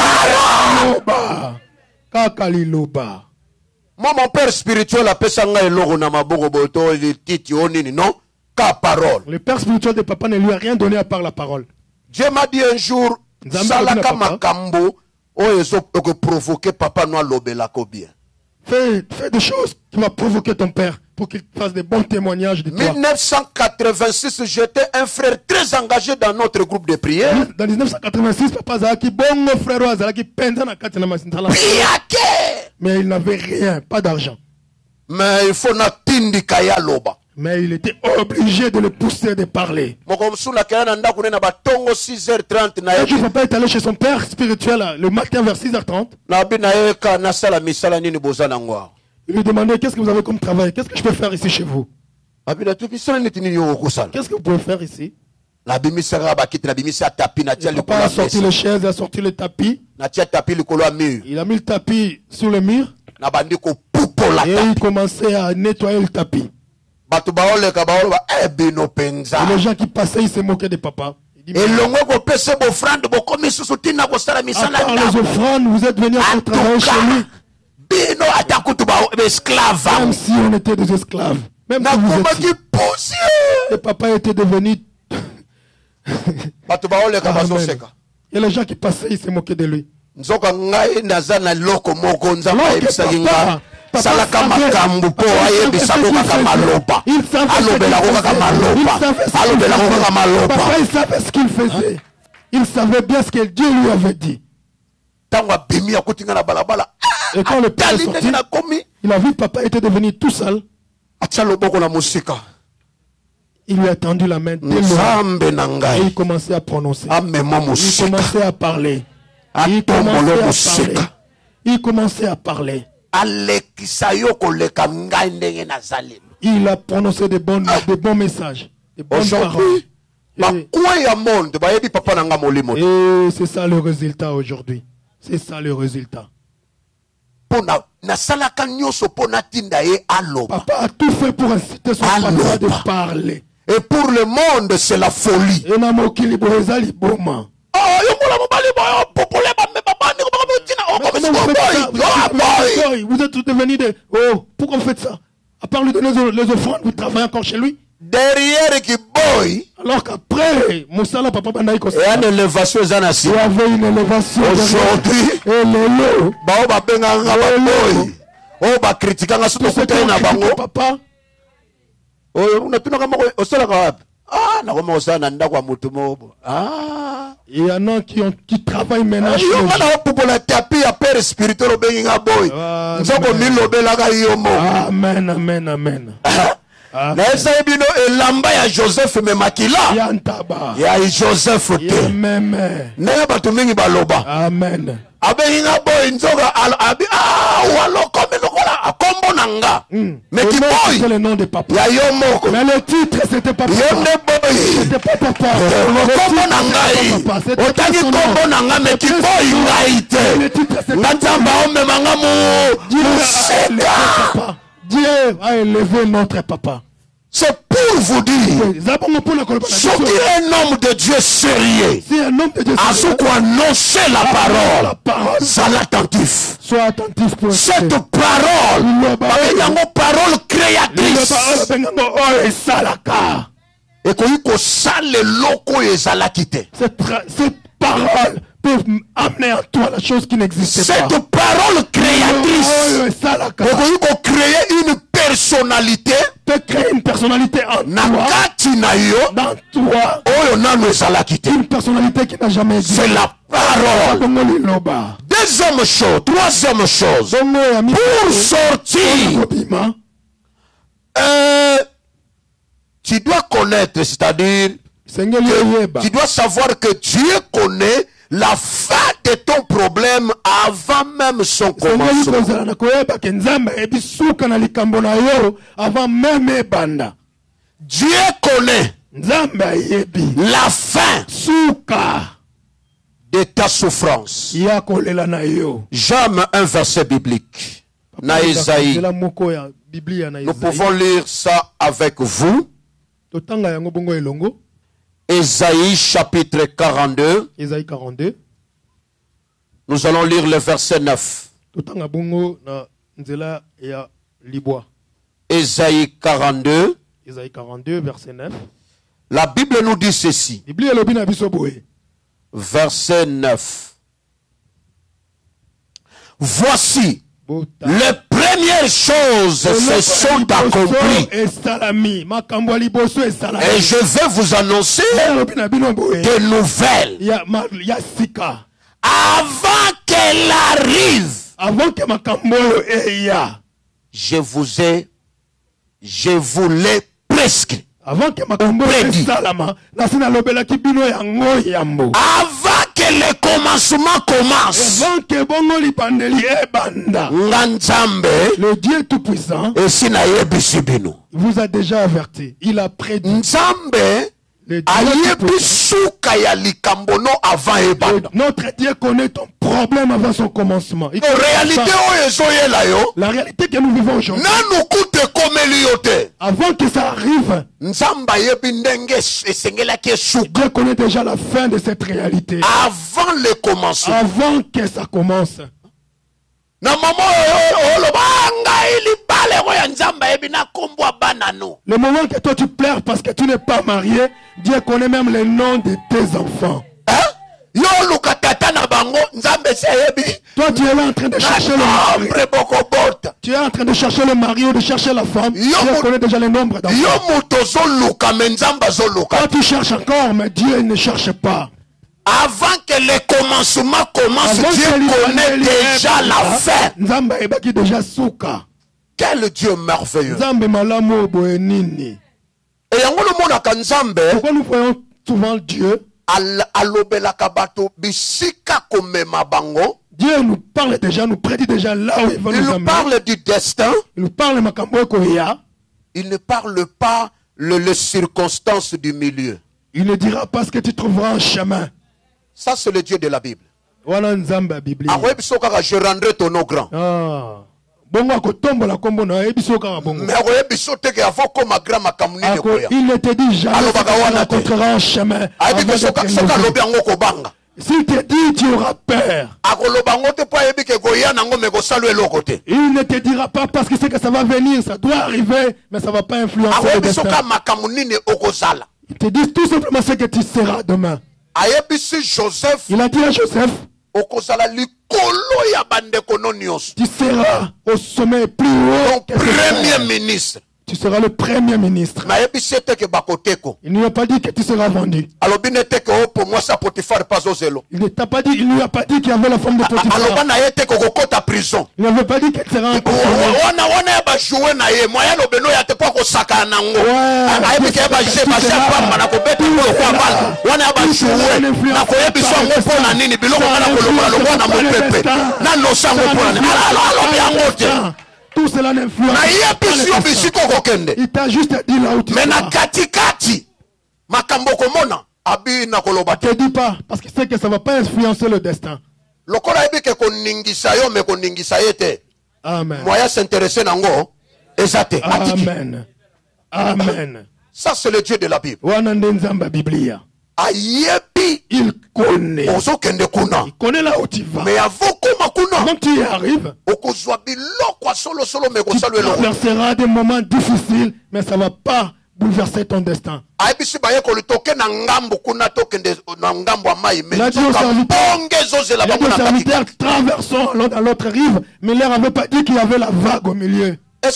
parole. Moi, mon père spirituel a pesanga eloko na maboko boto titi onini non ka parole. Le père spirituel de papa ne lui a rien donné à part la parole. Dieu m'a dit un jour salaka makambo oyezo que provoquer papa no lobela ko bien. Fais des choses qui vont provoquer ton père pour qu'il fasse des bons témoignages de toi. 1986, j'étais un frère très engagé dans notre groupe de prière. Dans 1986, papa Zaki, bon frère Zaki, mais il n'avait rien, pas d'argent. Mais il faut n'atteindre kaya loba. Mais il était obligé de le pousser de parler. Et puis papa est allé chez son père spirituel le matin vers 6h30. Il lui demandait qu'est-ce que vous avez comme travail, qu'est-ce que je peux faire ici chez vous. Qu'est-ce que vous pouvez faire ici. Papa a sorti les chaises, il a sorti le tapis. Il a mis le tapis sur le mur. Et il commençait à nettoyer le tapis. Et les gens qui passaient, ils se moquaient de papa. Et les offrandes, vous êtes venus pour travailler chez lui. Même si on était des esclaves. Même si vous étiez. Et papa était devenu. Et les gens qui passaient, ils se moquaient de lui. Salaka makambu po ayebisako kaka maloba. Alobelako kaka maloba. Alobelako kaka maloba. Papa, il savait ce qu'il faisait. Il savait bien ce que Dieu lui avait dit. Et quand le père est sorti, il a vu papa était devenu tout seul. Il lui a tendu la main dès loin. Et il commençait à prononcer. Il commençait à parler. Il commençait à parler. Il a prononcé de bons messages, de bonnes paroles. Et c'est ça le résultat aujourd'hui. C'est ça le résultat. Papa a tout fait pour inciter son papa de parler. Et pour le monde, c'est la folie. Vous êtes tous devenus des... Oh, pourquoi vous faites ça? À part lui donner les offrandes, vous travaillez encore chez lui? Derrière qui boy. Alors qu'après, Moussala, papa Bandaï, il y a une élévation. Il y avait une élévation. Aujourd'hui, et Lolo. Papa. Il y en a qui travaillent maintenant. Amen, amen, amen. Elamba ya Joseph memakila ya Joseph te amen. Na batu mingi baloba amen. abenga boy nzoga abi walo comme lokola kombo nanga mais qui boy c'est le nom de papa ya yo moko mais le titre c'était pas papa yende boy c'était pas papa kombo nanga otaki kombo nanga mais qui boy ngaite ngatamba ome mangamu Dieu a élevé notre papa. C'est pour vous dire, ce qui est un homme de Dieu sérieux, à ce qu'on annonce la parole, sois attentif. Sois attentif pour cette parole, une parole créatrice. Et qu'on sale locaux et salakité. Cette parole peut amener en toi la chose qui n'existait pas. Cette parole créatrice peut créer une personnalité, peut créer une personnalité en toi, dans toi, une personnalité qui n'a jamais existé. C'est la parole. Deuxième chose, troisième chose, pour sortir, tu dois connaître, c'est-à-dire tu dois savoir que Dieu connaît la fin de ton problème avant même son commencement. Dieu connaît la fin de ta souffrance. J'aime un verset biblique. Nous pouvons lire ça avec vous. Ésaïe chapitre 42. Ésaïe 42. Nous allons lire le verset 9. Ésaïe 42. Ésaïe 42, verset 9. La Bible nous dit ceci. Verset 9. Voici, les premières choses se sont accomplies. Et je vais vous annoncer des nouvelles. Avant qu'elle arrive, je vous l'ai prescrit. Avant que le commencement commence, le Dieu Tout-Puissant vous a déjà averti. Il a prédit. Notre Dieu connaît ton problème avant son commencement. La réalité que nous vivons aujourd'hui, avant que ça arrive, Dieu connaît déjà la fin de cette réalité. Avant le commencement. Avant que ça commence. Le moment que toi tu pleures parce que tu n'es pas marié, Dieu connaît même les noms de tes enfants. Toi tu es là en train de chercher le mari. Tu es en train de chercher le mari ou de chercher la femme. Dieu connaît déjà le nombre d'enfants. Toi tu cherches encore, mais Dieu ne cherche pas. Avant que le commencement commence, Dieu connaît déjà la fin. Quel Dieu merveilleux. Et pourquoi nous voyons souvent Dieu? Dieu nous parle déjà, nous prédit déjà là où il va nous amener. Il nous parle du destin. Il nous parle de il ne parle pas les circonstances du milieu. Il ne dira pas ce que tu trouveras en chemin. Ça, c'est le Dieu de la Bible. Je rendrai ton nom grand. Il ne te dit jamais que tu rencontreras en chemin. S'il te dit, tu auras peur. Il ne te dira pas parce que c'est que ça va venir, ça doit arriver, mais ça ne va pas influencer le destin. Il te dit tout simplement ce que tu seras demain. Il a dit à Joseph, tu seras au sommet plus haut. Premier ministre. Tu seras le premier ministre. Il ne lui a pas dit que tu seras vendu. Il ne t'a pas dit, il ne lui a pas dit qu'il y avait la forme de Potiphar. Il n'avait pas dit qu'elle sera en prison. Tout cela n'influence pas. Il t'a juste dit là où tu seras. Ne te dis pas, parce qu'il sait que ça ne va pas influencer le destin. Amen. Amen. Amen. Ça, c'est le Dieu de la Bible. Il connaît. Il connaît là où tu vas. Mais avant tu y arrives, tu traverseras des moments difficiles, mais ça ne va pas bouleverser ton destin. Il a dit aux serviteurs, traversons dans l'autre rive, mais il ne leur avait pas dit qu'il y avait la vague au milieu.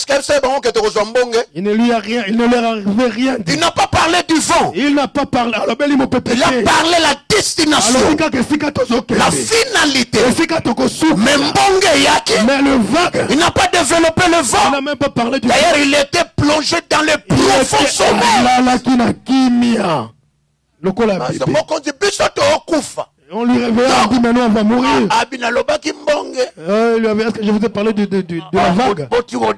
Il ne lui a rien, il ne leur avait rien dit. Il n'a pas parlé du vent. Il n'a pas parlé. Il a parlé la destination. La finalité. Mais le vague. Il n'a pas développé le vent. Il n'a même pas parlé du vent. D'ailleurs, il était plongé dans le profond sommeil. On lui réveille, on dit maintenant on va mourir. Il lui avait dit, est-ce que je vous ai parlé de la vague?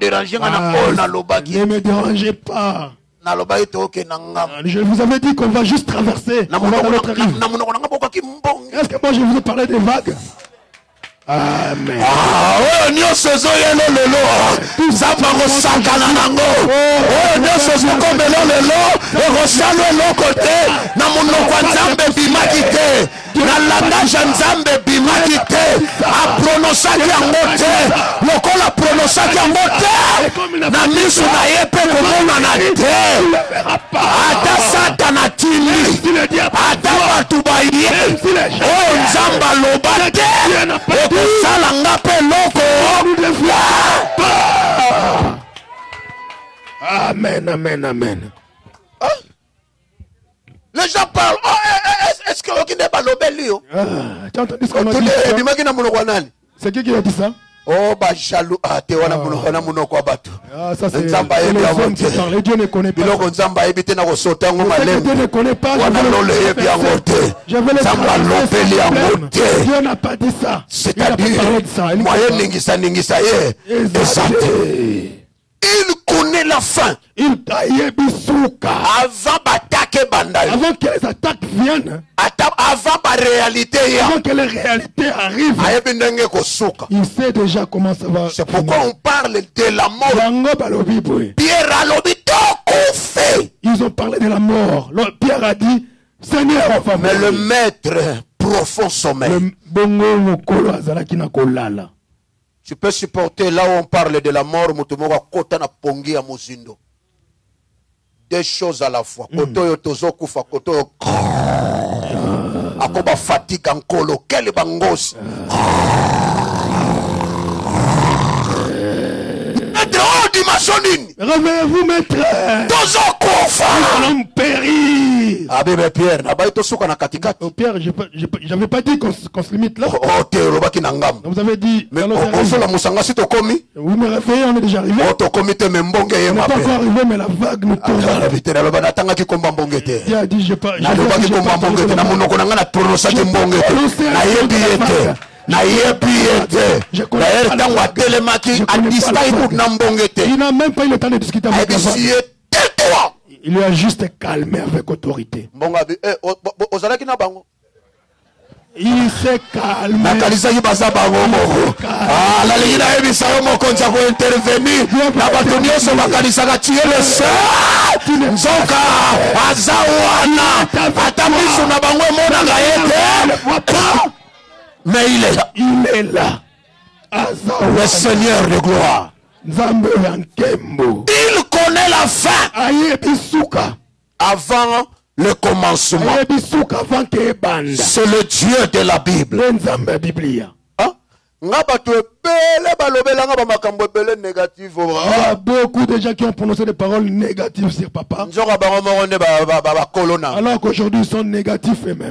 Ne me dérangez pas. Je vous avais dit qu'on va juste traverser. On va dans l'autre rive. Est-ce que moi je vous ai parlé des vagues? Amen. na langage nzambe bimaki te apronosaki yango te lokola pronosaki yango te na miso na ye mpe komonana te ata satana tindi ata bato baye oyo nzambe aloba te ekosala nga mpe loko. Amen, amen, amen. Les gens parlent. Oh, est-ce que tu n'es pas l'obélio? Tu as entendu ce qu'on a dit? C'est qui a dit ça? Oh, bah jaloux. Ah, tu es là, ça c'est les hommes qui parlent. Dieu ne connaît pas. Dieu ne connaît pas. Dieu n'a pas dit ça. C'est-à-dire, il connaît la fin. Avant que les attaques viennent, avant que les réalités arrivent, il sait déjà comment ça va. C'est pourquoi on parle de la mort. Pierre a fait. Ils ont parlé de la mort. Pierre a dit, Seigneur, mais le maître profond sommeil. Tu peux supporter là où on parle de la mort, deux choses à la fois. Koto tozo kufa koto akoba fatigue ankolo quel bangos. Réveillez-vous, maître. Tozo kufa. Nous allons périr. Ah bébé Pierre, na baito suka na katikati. Oh Pierre, j'avais pas dit qu'on se limite là. Oh te robaki na ngam. Vous avez dit mais on fait la musanga si to komi. Oui, mais réveillez, on est déjà arrivé. Oh to komi te membonge ye ma. On n'est pas encore arrivé mais la vague nous tourne. La vite la bana tanga ki komba mbongete. Dia dit je pas. Na robaki komba mbongete na monoko na ngana pronosa te mbongete. Na yebi ete. Na yebi ete. D'ailleurs tango atelemaki adista iku na mbongete. Il n'a même pas eu le temps de discuter avec lui. Tais-toi. Il lui a juste calmé avec autorité. Il s'est calmé. La ligne a émis ça au compte pour intervenir. La bataille se va calisser tuer le sang. Zoka Azawana. Atamisu na bangwe mona gaete. Mais il est là. Il est là. Le Seigneur de gloire. Il connaît la fin avant le commencement. C'est le Dieu de la Bible. Hein? Il y a beaucoup de gens qui ont prononcé des paroles négatives sur papa. Alors qu'aujourd'hui ils sont négatifs eux-mêmes.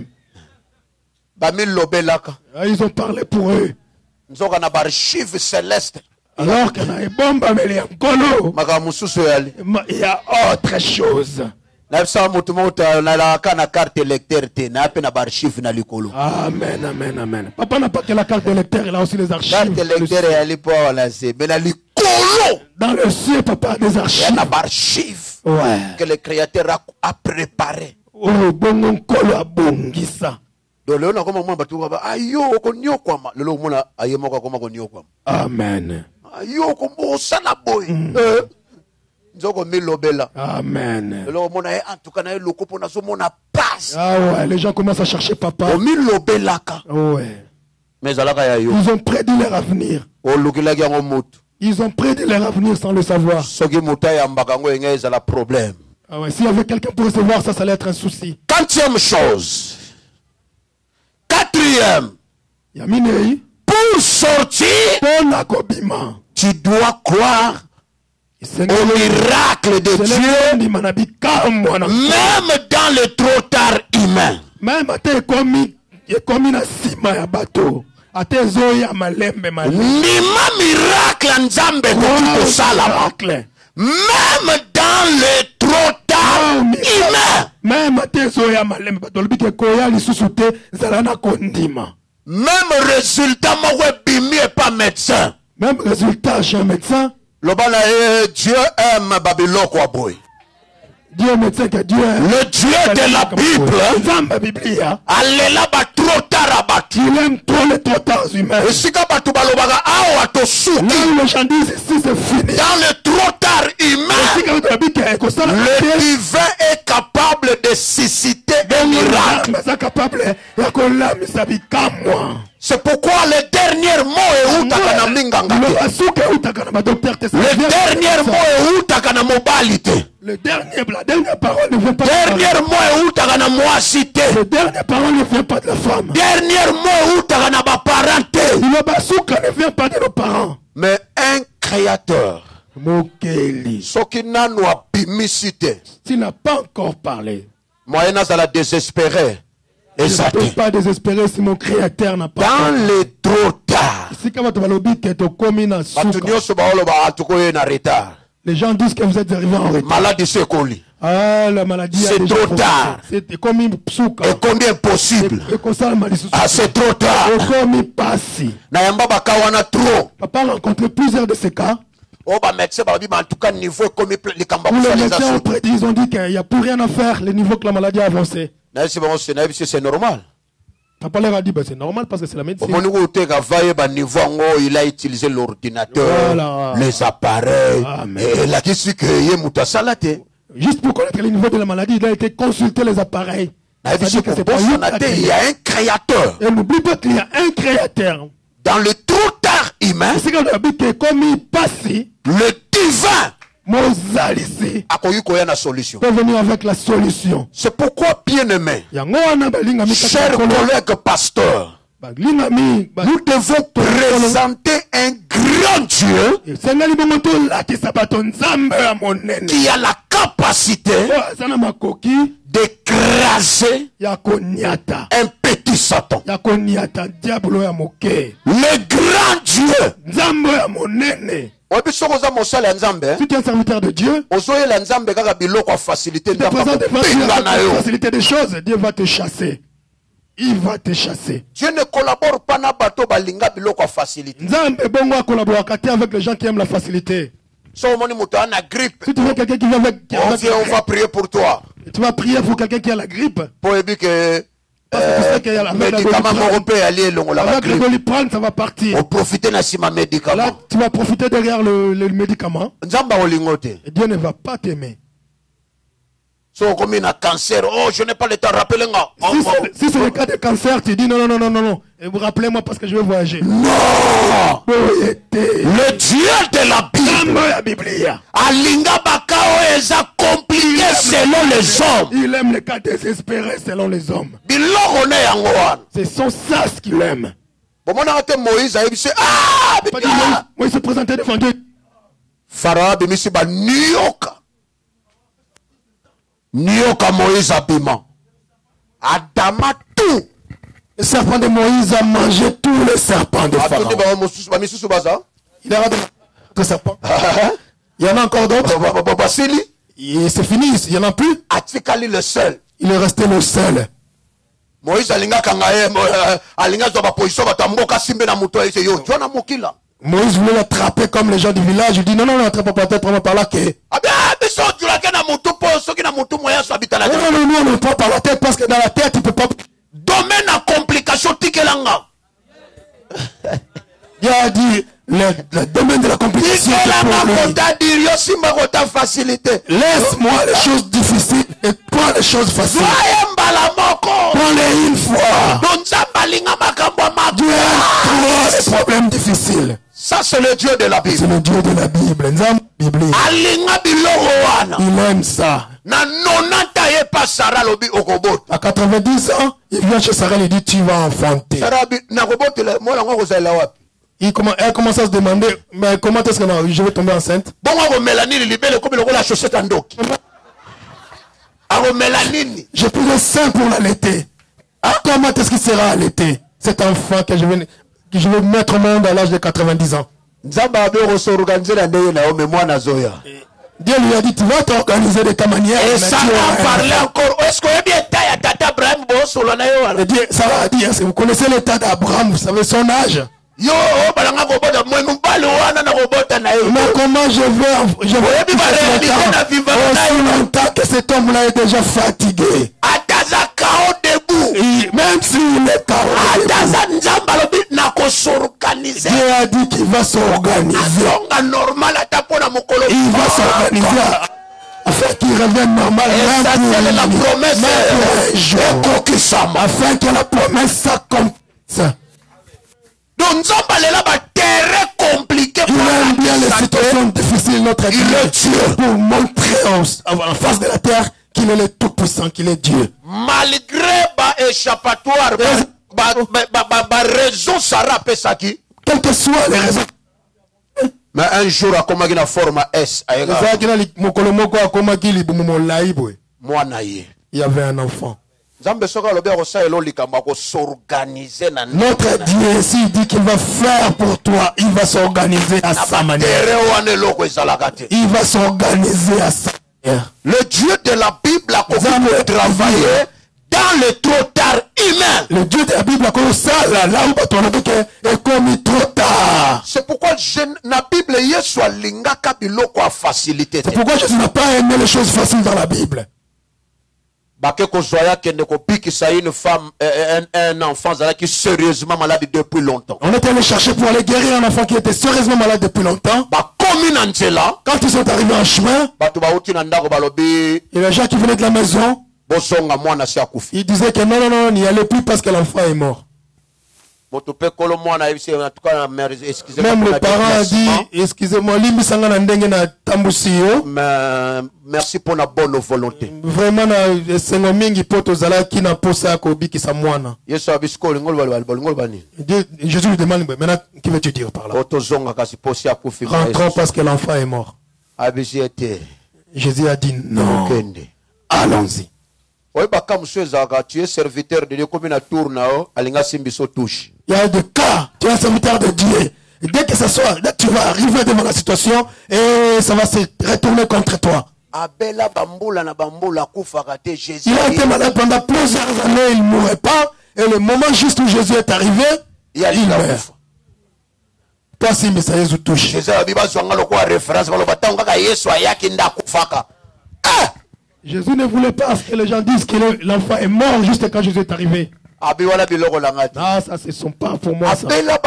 Ils ont parlé pour eux. Alors qu'il y a une bombe il y a autre chose. Amen, amen, amen. Papa n'a pas que la carte d'électeur, il a aussi les archives. Dans le ciel, papa a des archives. Il y a des archives que le Créateur a préparées. Oh, bon, kolo a bongisa. Amen. Amen. Ah ouais, les gens commencent à chercher papa. Ouais. Ils ont prédit leur avenir. Ils ont prédit leur avenir sans le savoir. Ah ouais, s'il y avait quelqu'un pour recevoir ça, ça allait être un souci. 4e chose. 4e. Pour sortir, tu dois croire au miracle de Dieu, même dans le trop tard humain. Même dans le trop tard humain. Même résultat, moi, bimi et pas médecin. Même résultat, je suis un médecin. Dieu aime Babylone quoi boy. Dieu médecin que Dieu aime. Le Dieu de la Bible. Allez là-bas trop tard abattu. Il aime trop les trop tard humains. Et si les gens disent ici c'est fini. Dans le trop tard humain, le divin est capable de susciter des miracles. C'est pourquoi le dernier mot est où takana minganga. Le dernier mot est où takana mobilité. La dernière parole ne vient pas de la femme. Dernier mot est où takana moacité. La dernière parole ne vient pas de la femme. Dernier mot est où takana ba parenté. Le basuka ne vient pas de nos parents. Mais un créateur. Mokeli. S'il n'a pas encore parlé. Moyen à la désespéré. Je ne peux pas désespérer si mon créateur n'a pas dans le trop tard. Les gens disent que vous êtes arrivé en retard. Maladie c'est colis. Ah, la maladie c'est trop tard. C'est comme une psuka. Et combien possible? Ah, c'est trop tard. Papa a rencontré plusieurs de ces cas. Oh, bah, médecin, bah, en tout cas, niveau est comme les médecins ont prédit, ils ont dit qu'il n'y a plus rien à faire, le niveau que la maladie a avancé. C'est normal. Papa leur a dit, bah, c'est normal parce que c'est la médecine. Il a utilisé l'ordinateur, voilà. Les appareils. Et là, qu'est-ce que juste pour connaître le niveau de la maladie, il a été consulter les appareils. Il y a un créateur. Et n'oublie pas qu'il y a un créateur. Dans le trop tard humain, le divin peut venir avec la solution. C'est pourquoi, bien-aimé, chers collègues pasteurs, nous devons présenter un grand Dieu qui a la capacité d'écraser un petit Satan. Le grand Dieu. Si tu es un serviteur de Dieu, tu te présentes devant la facilité des choses, Dieu va te chasser. Il va te chasser. Dieu ne collabore pas facilité. Nzambe bongo a collaboré avec les gens qui aiment la facilité. Si tu veux quelqu'un qui vient avec, on va prier pour toi. Tu vas prier pour quelqu'un qui a la grippe. Pour que avec le Doliprane, ça va partir. Là, tu vas profiter derrière le médicament. Et Dieu ne va pas t'aimer. Comme un cancer, oh, je n'ai pas le temps, rappelez-moi. Si c'est le cas de cancer, tu dis non. Et vous rappelez-moi parce que je vais voyager. Non! Le Dieu de la Bible. Alinga bakao eza compliqué selon les hommes. Il aime les cas désespérés selon les hommes. C'est son sas qu'il aime. Moïse se présentait devant Dieu. Pharaon bimisi ba nyoka Moïse abima adama tout. Le serpent de Moïse a mangé tous les serpents de Pharaon. Il y a d'autres serpents. Il y en a encore d'autres. C'est fini, il n'y en a plus. Le seul. Il est resté le seul. Moïse Moïse voulait l'attraper comme les gens du village. Il dit non, n'attrape pas, prends-moi par la tête. Non, on ne prend par la tête parce que dans la tête, il ne peut pas. Domaine à complication, tikelanga. Il a dit le domaine de la complication. Laisse-moi les choses difficiles et prends les choses faciles. Prends-les une fois. Dieu a les problèmes difficiles. Ça, c'est le Dieu de la Bible. C'est le Dieu de la Bible. Il aime ça. À 90 ans, il vient chez Sarah et il dit tu vas enfanter. Elle commence à se demander mais comment est-ce que je vais tomber enceinte? J'ai pris le sein pour l'allaiter. Comment est-ce qu'il sera allaité cet enfant que je vais mettre au monde à l'âge de 90 ans? Dieu lui a dit tu vas t'organiser de ta manière. Et ça a parlé encore. Est-ce que Sarah a dit vous connaissez l'état d'Abraham, vous savez son âge. Mais comment je vais aussi longtemps que cet homme-là est déjà fatigué. Même s'il est Dieu a dit qu'il va s'organiser. Il va s'organiser afin qu'il revienne normal. C'est la promesse. Afin que la promesse s'accomplisse. Donc compliqué. Il aime bien les situations difficiles notre Dieu. Pour montrer en face de la terre qu'il est le tout-puissant, qu'il est Dieu. Malgré échappatoire, raison Sarah Pesaki. Quelles que soient les raisons. Mais un jour, à comment il a forme S. Il y avait un enfant. Notre Dieu, s'il dit qu'il va faire pour toi, il va s'organiser à sa manière. Il va s'organiser à sa manière. Le Dieu de la Bible a travaillé dans le trop tard humain. Le Dieu de la Bible a commencé là où est commis trop tard. C'est pourquoi la Bible soit lingaka biloko a facilité. C'est pourquoi Jésus n'a pas aimé les choses faciles dans la Bible. Une femme, un enfant qui est sérieusement malade depuis longtemps. On est allé chercher pour aller guérir un enfant qui était sérieusement malade depuis longtemps. Quand ils sont arrivés en chemin, et les gens qui venaient de la maison, ils disaient que non, n'y allez plus parce que l'enfant est mort. Même le parent a dit, excusez-moi, merci pour la bonne volonté. Vraiment, Jésus lui demande, maintenant, qui veux-tu dire par là? Rentrons parce que l'enfant est mort. Jésus a dit, non, allons-y. Tu es serviteur de Dieu comme une tour. Il y a des cas, tu es un serviteur de Dieu. Et dès que ça soit, dès que tu vas arriver devant la situation et ça va se retourner contre toi. Il a été malade pendant plusieurs années, il ne mourrait pas. Et le moment juste où Jésus est arrivé, il meurt. Toi, si Messiah touche. Jésus ne voulait pas que les gens disent que l'enfant est mort juste quand Jésus est arrivé. Ah, ça c'est son pas pour moi. Ça. Il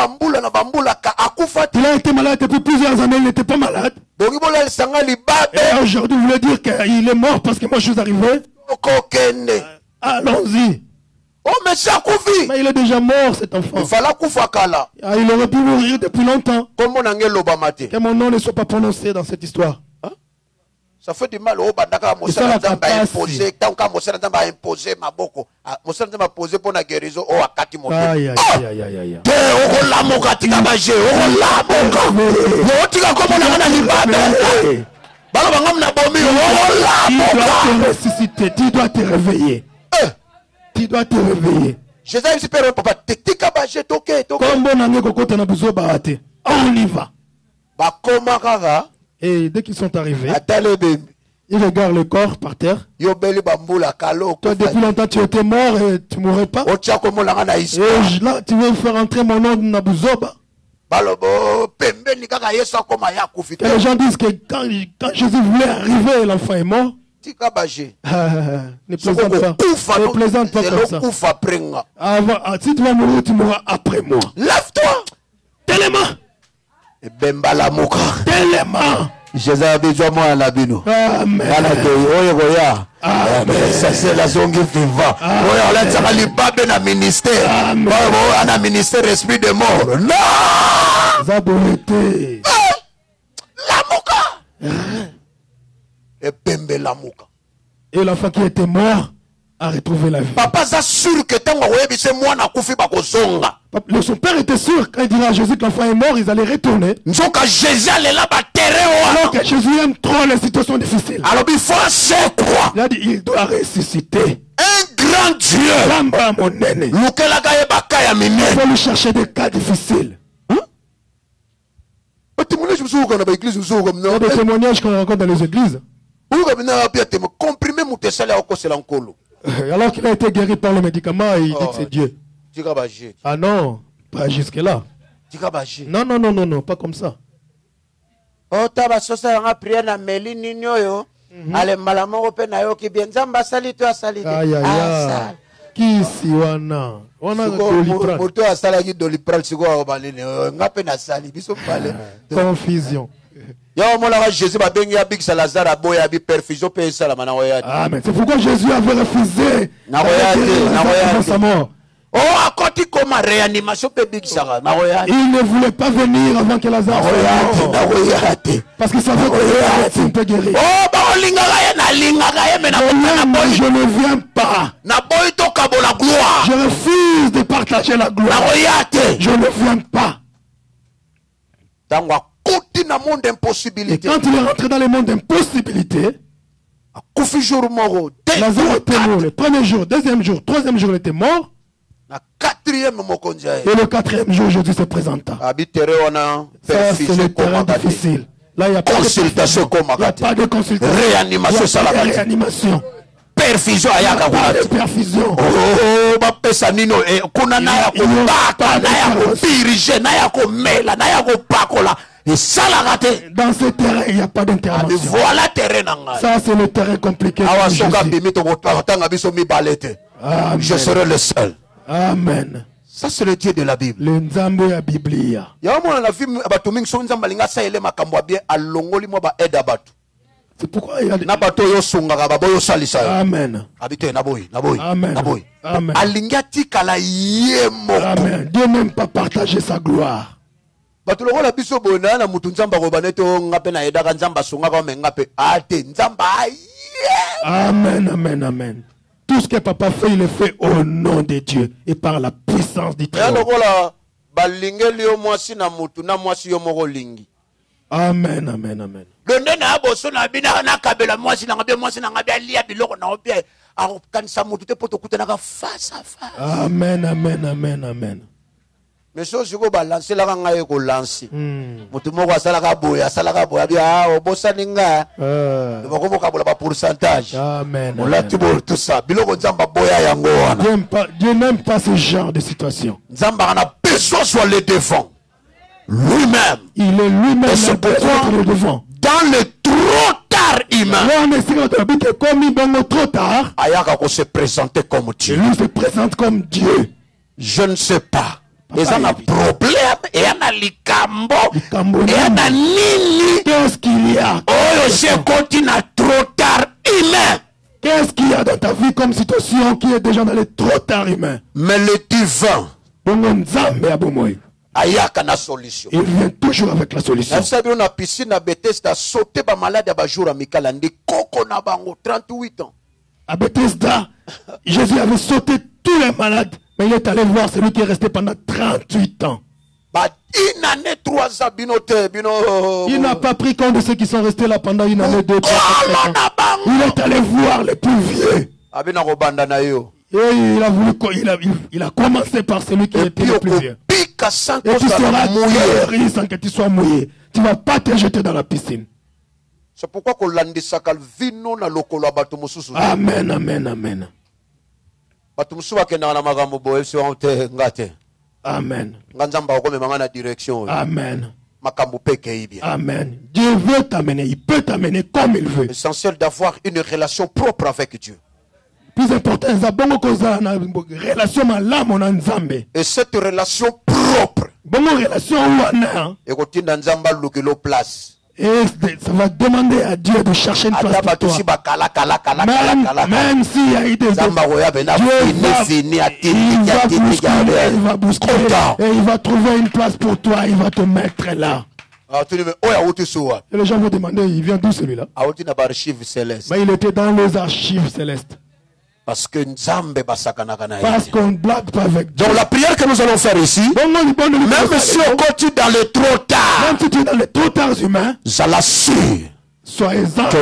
a été malade depuis plusieurs années, il n'était pas malade. Et aujourd'hui, vous voulez dire qu'il est mort parce que moi je suis arrivé? Allons-y. Mais il est déjà mort cet enfant. Il aurait pu mourir depuis longtemps. Que mon nom ne soit pas prononcé dans cette histoire. Ça fait du mal au bandaka mosala nzamba imposer tant ka mosala nzamba imposer maboko mosala nzamba poser pour na guérison o akati moto aïe te o la moka tika baje o la moka mo tika ko mona na libabe balo bangam na bomi o la moka ressusciter, tu dois te réveiller. Tu dois te réveiller. Jésus super papa tika baje toke comme bon nange kokota na buzo baate on y va ba koma kaka. Et dès qu'ils sont arrivés, ils regardent le corps par terre. Toi, depuis longtemps, tu étais mort et tu ne mourrais pas. Et là, tu veux faire entrer mon nom dans Nabuzoba. Et les gens disent que quand Jésus voulait arriver, l'enfant est mort. Ne plaisante pas. Ne plaisante pas comme ça. Si tu vas mourir, tu mourras après moi. Lève-toi. Tellement. Tellement. Jésus a besoin moi la bino. Amen. Amen. Ça c'est la zone vivant. On a dit ali babe na ministère. On a ministère esprit de mort. Non. Zaboté. La mouka. Et pembe la mouka. Et l'enfant qui était mort a retrouvé la vie. Papa s'assure que tant que c'est moi na kufi ba kozonga. Son père était sûr quand il dira à Jésus que l'enfant est mort, ils allaient retourner. Alors que Jésus aime trop les situations difficiles. Alors il faut c'est quoi? Il a dit il doit ressusciter. Un grand Dieu. Il faut lui chercher des cas difficiles. Il y a des témoignages qu'on rencontre dans les églises. Alors qu'il a été guéri par le médicament, il dit que c'est Dieu. Ah non, pas jusque-là. Non, non, non, non, non, pas comme ça. Aïe, aïe, aïe. Qui si wana? On a confusion. Ah, mais c'est pourquoi Jésus avait refusé sa mort. Oh, à côté comme réanimation publique ça. Il ne voulait pas venir avant que Lazare soit. Parce qu'il savait que peut guérir. Oh, je ne viens pas. Je refuse de partager la gloire. Je ne viens pas. Et quand il est rentré dans le monde d'impossibilité, Lazare était mort le premier jour, deuxième jour, troisième jour, il était mort. Et le quatrième jour, Jésus se présenta. Ça, c'est le terrain difficile. Là, il n'y a pas de consultation. Il n'y a pas de consultation. Réanimation. Perfusion. Il n'y a pas de perfusion. Dans ce terrain, il n'y a pas d'intervention. Ça, c'est le terrain compliqué. Je serai le seul. Amen. Ça c'est le Dieu de la Bible. Le Nzambe ya Biblia. C'est pourquoi il y a des... Amen. Amen. Amen. Amen. Dieu n'aime pas partager sa gloire. Amen, amen, amen. Tout ce que papa fait, il le fait au nom de Dieu et par la puissance du trône. Amen, amen, amen. Amen, amen, amen, amen. Mais si vous balancez la rangaye ko lancer. Mutu moko asalaka boya bia obosaninga. Le pourcentage. Amen. On l'a tout ça. Biloko nzamba boya yango wana. Dieu n'aime pas ce genre de situation. Nzamba a besoin sur le devant. Lui-même. Il est lui-même le devant. Dans le trop tard humain. Trop tard. Ayaka ko se présenter comme Dieu. Lui se présente comme Dieu. Je ne sais pas. Et ça a un problème, et un likambo, et un nini. Qu'est-ce qu'il y a? Oh, je continue trop tard humain. Qu'est-ce qu'il y a dans ta vie comme situation qui est déjà dans le trop tard humain? Mais le divin ayaka na solution. Il vient toujours avec la solution. Vous savez, on a piscine à Bethesda, sauté par malade à jour à Mikalandi, Koko na bango, 38 ans. À Bethesda, Jésus avait sauté tous les malades, mais il est allé voir celui qui est resté pendant 38 ans. Une année, 3 ans, il n'a pas pris compte de ceux qui sont restés là pendant une année, 2, 3 ans. Il est allé voir les plus vieux. Et il a commencé par celui qui était le plus vieux. Et tu seras guéri sans que tu sois mouillé. Tu ne vas pas te jeter dans la piscine. C'est pourquoi qu'on landisa calvino na lokolo abato mususu. Amen, amen, amen. Bato mususu bakenda na magambo boye so onte ngate. Amen. Nganzamba okome mangana direction. Amen. Makambo peke ibia. Amen. Dieu veut t'amener, il peut t'amener comme il veut. L'essentiel d'avoir une relation propre avec Dieu. Plus important, relation et cette relation propre, et ça va demander à Dieu de chercher une place pour toi. Même s'il y a eu des il va bousculer et il va trouver une place pour toi, il va te mettre là. Et les gens vont demander, il vient d'où celui-là? Il était dans les archives célestes. Parce qu'on ne blague pas avec Dieu. Donc la prière que nous allons faire ici, même si on continue dans le trop tard, même si tu es dans les trop tard humains, soyez-en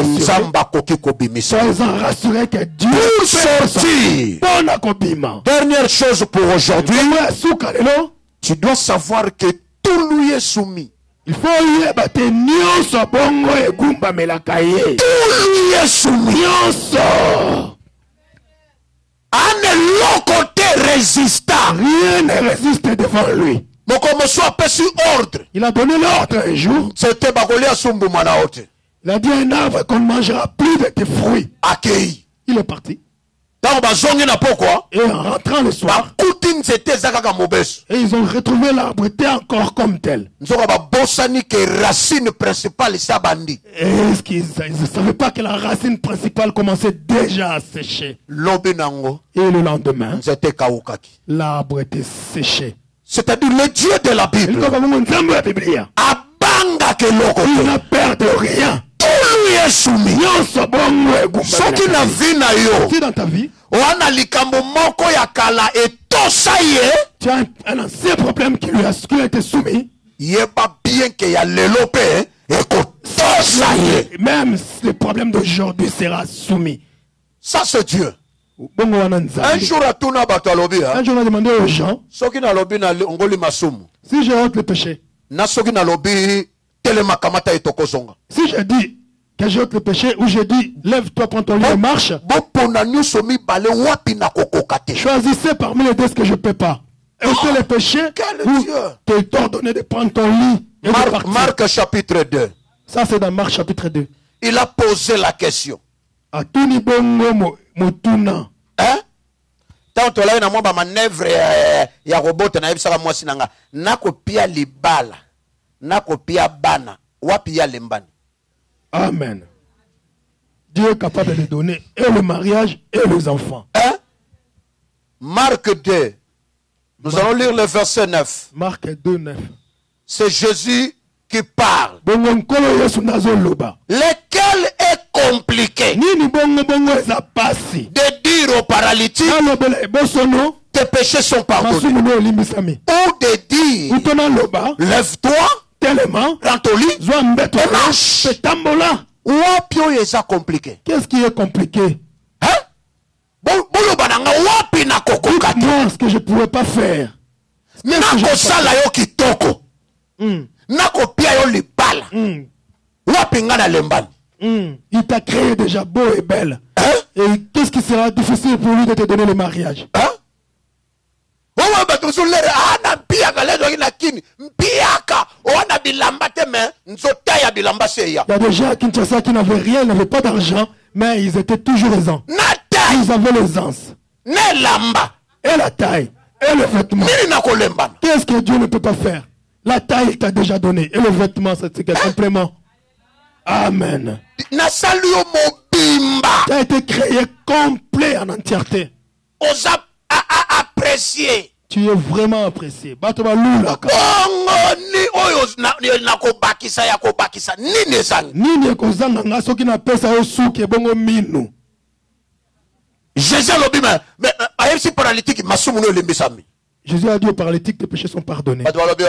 rassurés que Dieu pour sortir. Dernière chose pour aujourd'hui, tu dois savoir que tout lui est soumis. Il faut tout lui est soumis. Un long côté résistant. Rien ne résiste devant lui. Il a donné l'ordre un jour. C'était il a dit un arbre qu'on ne mangera plus de tes fruits. Accueilli. Il est parti. Et en rentrant le soir, et ils ont retrouvé l'arbre était encore comme tel. Et ils ne savaient pas que la racine principale commençait déjà à sécher. Et le lendemain, l'arbre était séché. C'est-à-dire le Dieu de la Bible. Il n'a peur de rien. Tout lui est soumis. Si dans ta vie, tu as un ancien problème qui lui a été soumis, même les problèmes d'aujourd'hui sera soumis. Ça c'est Dieu. Un jour on a demandé aux gens, si j'ai honte le péché, si je dis que j'ai honte le péché, ou je dis lève-toi, prends ton lit et marche, choisissez parmi les deux ce que je ne peux pas. Est-ce le péché ou te ordonné de prendre ton lit et de partir? Marc chapitre 2. Ça c'est dans Marc chapitre 2. Il a posé la question. Hein? Tant que là, na manœuvre ya robot na yebisaka mwasi nanga nakopia libala nakopia bana wapi ya lembani. Amen. Dieu est capable de donner et le mariage et les enfants. Hein? Marc 2. Nous allons lire le verset 9. Marc 2, 9. C'est Jésus qui parle. Lequel est compliqué de dire au paralytique tes péchés sont pardonnés, ou de dire lève-toi, prends ton lit et marche. Qu'est-ce qui est compliqué? Moi, ce que je ne pouvais pas faire. Il t'a créé déjà beau et belle. Et qu'est-ce qui sera difficile pour lui de te donner le mariage? Il y a des gens à Kinshasa qui n'avaient rien, ils n'avaient pas d'argent, mais ils étaient toujours aisants. Ils avaient l'aisance. Et la taille. Et le vêtement. Qu'est-ce que Dieu ne peut pas faire? La taille il t'a déjà donné. Et le vêtement, c'est un complément. Amen. Tu as été créé complet en entièreté. Apprécié. Tu es vraiment apprécié. Jésus a dit aux paralytiques, tes péchés sont pardonnés. On dit,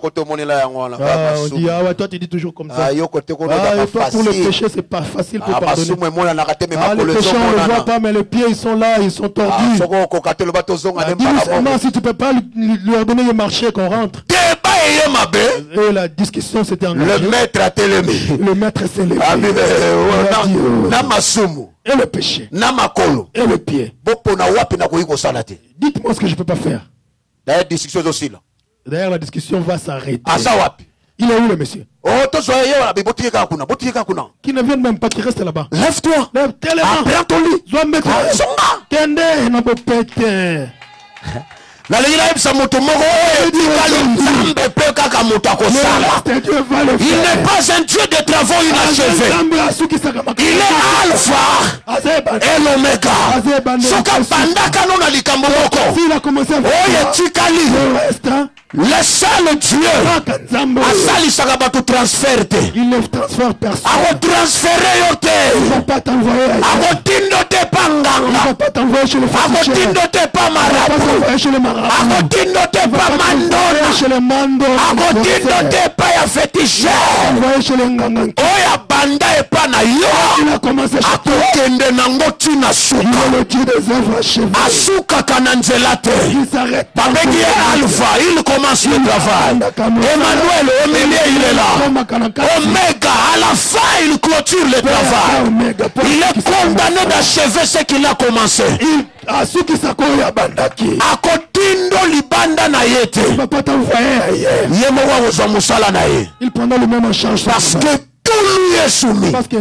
ah, toi tu dis toujours comme ça. Toi pour le péché, c'est pas facile pour pardonner. Les péchés, on ne le voit pas, mais les pieds, ils sont là, ils sont tordus. Dis-nous seulement si tu peux pas lui ordonner de marcher, qu'on rentre. Et la discussion s'était engagée. Le maître a télémé. Le maître s'est levé. Et le péché. Et le pied. Dites-moi ce que je ne peux pas faire. D'ailleurs, la discussion va s'arrêter. Il est où le monsieur? Qui ne vient même pas, qui reste là-bas. Lève-toi. Prends ton lit. Il n'est pas un Dieu de travaux inachevés. Il est Alpha et l'Oméga. S'il a commencé à le seul Dieu il ne transfère personne. Il ne va pas t'envoyer il ne va pas t'envoyer chez le physicien. Il ne va pas t'envoyer chez le marabout. Il ne va pas t'envoyer chez le mando. Il va t'envoyer chez le nganga. Il a commencé à il est le Dieu des œuvres achevées. Il s'arrête pas. Il commence le travail. Emmanuel, au milieu, il est là. Oméga, à la fin, il clôture le travail. Il est condamné d'achever ce qu'il a commencé. Il prendra le même en charge. Parce que tout lui est soumis. Parce que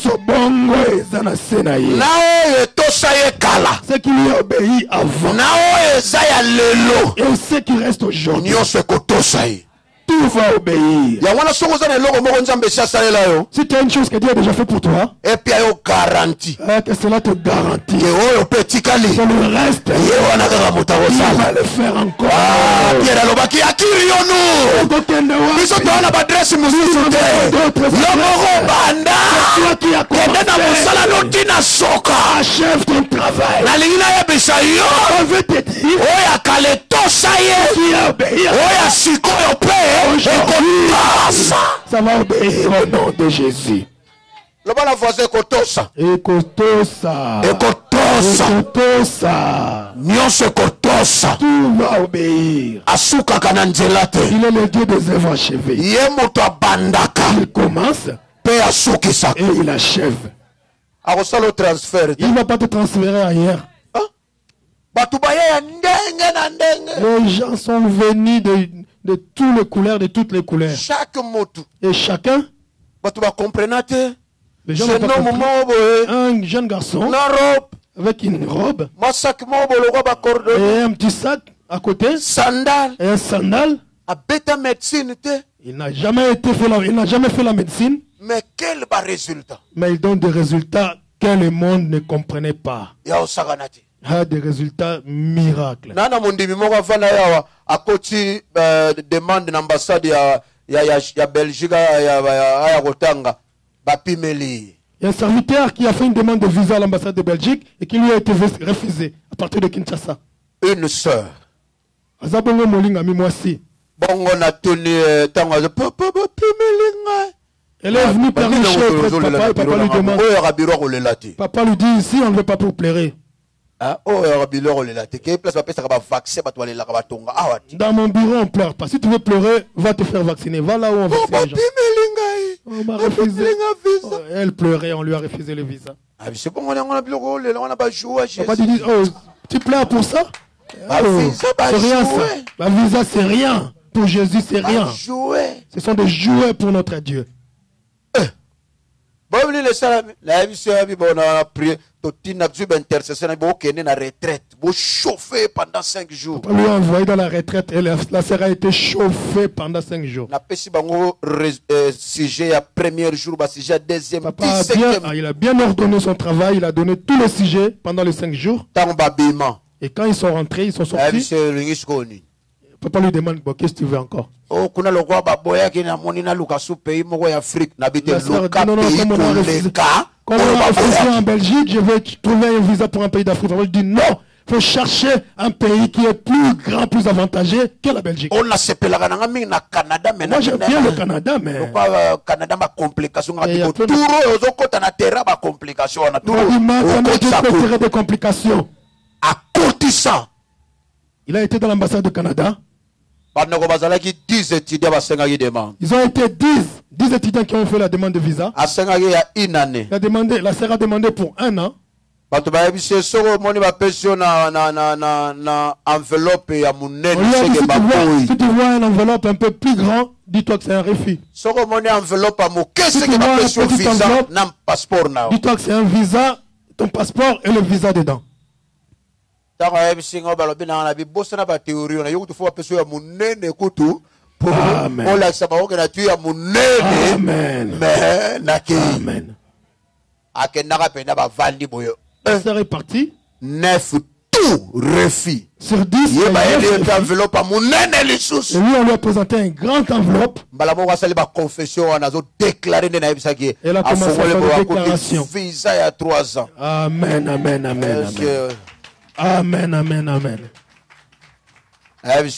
ce qui lui a obéi avant. Et ce qui reste aujourd'hui. Tout va obéir. Si tu as une chose que Dieu a déjà fait pour toi, et puis que cela te garantit que le reste, il va le faire encore. Achève ton travail. On veut te dire qui a obéi. Ça va obéir au nom de Jésus. Ekotosa. Tout va obéir. Il est le Dieu des œuvres achevées. Il commence et il achève. Il ne va pas te transférer ailleurs. Les gens sont venus de toutes les couleurs, de toutes les couleurs. Et chacun, les gens n'ont pas compris. Un jeune garçon avec une robe et un petit sac à côté et un sandal. Il n'a jamais fait la médecine. Mais quel résultat? Mais il donne des résultats que le monde ne comprenait pas. Des résultats miracles. Demande l'ambassade ya Belgique ya Rotanga bapimeli. Il y a un serviteur qui a fait une demande de visa à l'ambassade de Belgique et qui lui a été refusé à partir de Kinshasa. Une sœur. Azabongo molinga mi mwasi. Bongo na toni tango elle est venue parler chez papa et papa lui demande. Papa lui dit ici on ne veut pas pour pleurer. Dans mon bureau on pleure pas. Si tu veux pleurer, va te faire vacciner. Va là où on vaccine les gens. On m'a refusé. Elle pleurait, on lui a refusé le visa. Papa dit, oh, tu pleures pour ça? C'est rien ça. La visa c'est rien. Pour Jésus c'est rien. Ce sont des jouets pour notre Dieu. La chauffer pendant 5 jours. On lui a envoyé dans la retraite et la sœur a été chauffée pendant 5 jours. Papa il a bien ordonné son travail, il a donné tous les sujets pendant les 5 jours. Et quand ils sont rentrés, ils sont sortis. Papa lui demande, bon, qu'est-ce que tu veux encore? La sœur dit, non, comme on a refusé en Belgique, je vais trouver un visa pour un pays d'Afrique. Je dis non, il faut chercher un pays qui est plus grand, plus avantageux que la Belgique. Moi j'aime bien le Canada, mais... des complications. À côté ça, il a été dans l'ambassade du Canada. Ils ont été 10 étudiants qui ont fait la demande de visa. La sœur a demandé pour 1 an. On lui a dit, si tu vois une enveloppe un peu plus grande, dis-toi que c'est un refus. Si tu vois une petite enveloppe, dis-toi que c'est un visa, ton passeport et le visa dedans. Amen. La sœur est partie. 9 tout refus. Sur 10, et lui, on lui a présenté une grande enveloppe. Elle a commencé à faire une déclaration. Visa il y a 3 ans. Amen, amen, amen, amen. Amen, amen, amen. Amen.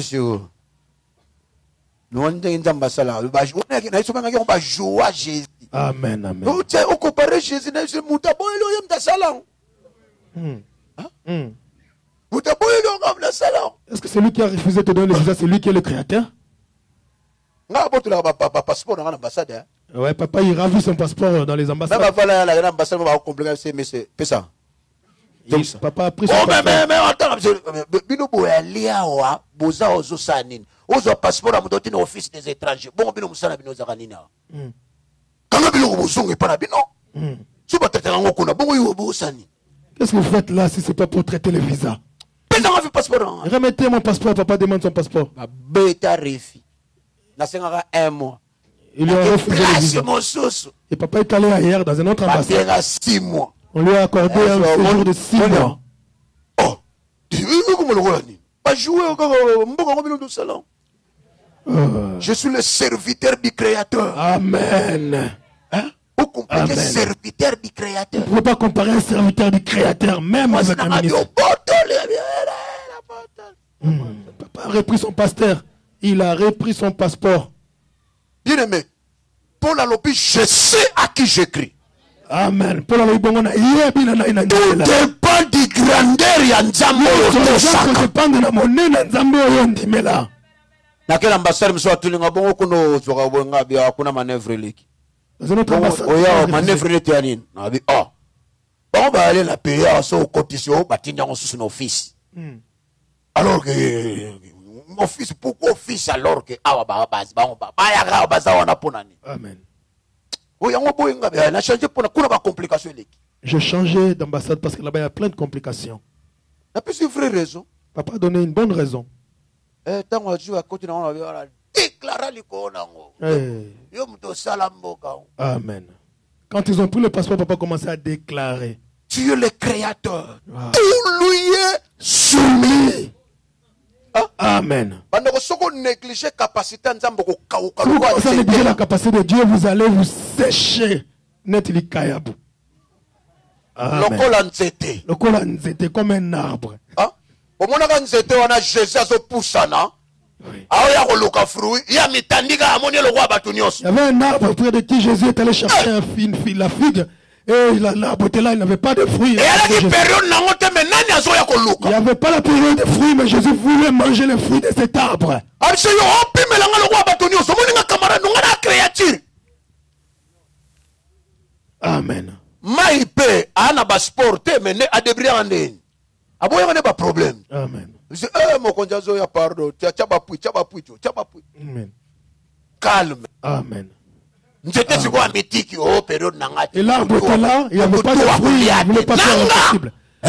Amen. Est-ce que c'est lui qui a refusé de te donner le visa, c'est lui qui est le créateur? Ouais, papa, il ravit son passeport dans les ambassades. Papa a pris son Qu'est-ce que vous faites là si ce n'est pas pour traiter les visas? Remettez mon passeport, papa demande son passeport. Il lui a refusé le visa. Et papa est allé ailleurs dans une autre ambassade. On lui a accordé un séjour de 6 mois. Je suis le serviteur du Créateur. Amen. Vous comprenez, serviteur du Créateur. Vous ne pouvez pas comparer un serviteur du Créateur, même avec un ministre. Papa a repris son pasteur. Il a repris son passeport. Bien aimé, Paul a lobby, je sais à qui j'écris. Amen. Tout dépend du grandeur ya Nzambe oyo. Na quelle ambassade monsieur atulinga bongo kuno zoka bonga bia hakuna manevre liki. Oya manevre leti ya nini? Na bi bon ba aller la payer so cotisation batinga sous son office. Alors que office pourquoi office alors que awa ba base ba ya ga baza wana ponani. Amen. J'ai changé d'ambassade parce que là-bas il y a plein de complications. Papa a donné une bonne raison. Amen. Quand ils ont pris le passeport, papa a commencé à déclarer. Tu es le créateur. Tout lui est soumis. Amen. Si vous négligez la capacité de Dieu, vous allez vous sécher. Net li kayabu. Lokola nzete comme un arbre. Il y avait un arbre près de qui Jésus est allé chercher la figue. Et l'arbre était là, il n'avait pas de fruits. Il n'y avait pas la période de fruits, mais Jésus voulait manger les fruits de cet arbre. Amen. Amen. Calme. Amen. Et l'arbre était là, il n'y avait pas de fruits, il ne voulait pas faire impossible.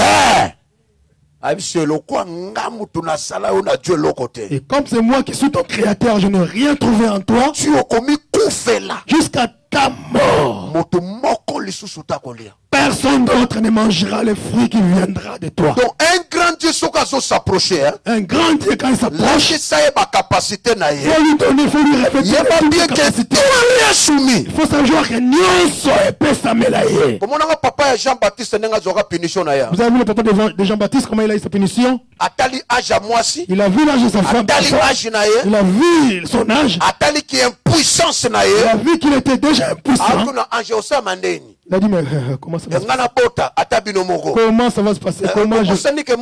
Et comme c'est moi qui suis ton créateur, je n'ai rien trouvé en toi. Jusqu'à ta mort. Personne d'autre ne mangera les fruits qui viendra de toi. Donc un grand Dieu s'approcher, hein? Un grand Dieu quand il s'approche, il ça ma capacité na faut lui donner, il faut lui révéler bien capacité. Soumis. Il faut savoir que Nyonso est Samelaye. Comment on a papa Jean-Baptiste nenga zoka punition na ya? Vous avez vu le papa de Jean-Baptiste comment il a eu sa punition? Atali âge à moi si. Il a vu l'âge de sa femme. Atali âge na ye. Il a vu son âge. Atali qui est impuissance na ye. Il a vu qu'il était déjà impuissant. Il a dit mais comment ça va se passer? Comment ça va se passer? Comment je...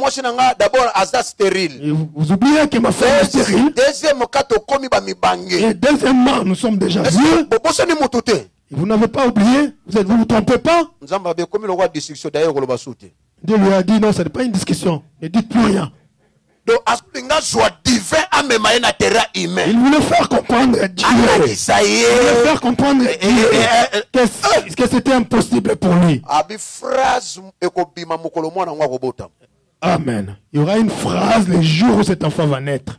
Et vous oubliez que ma femme est stérile. Et deuxièmement, nous sommes déjà vieux. Vous n'avez pas oublié? Vous ne vous trompez pas? Dieu lui a dit non, ce n'est pas une discussion. Ne dites plus rien. Il voulait faire comprendre Dieu. Il voulait faire comprendre que c'était impossible pour lui. Amen. Il y aura une phrase le jour où cet enfant va naître.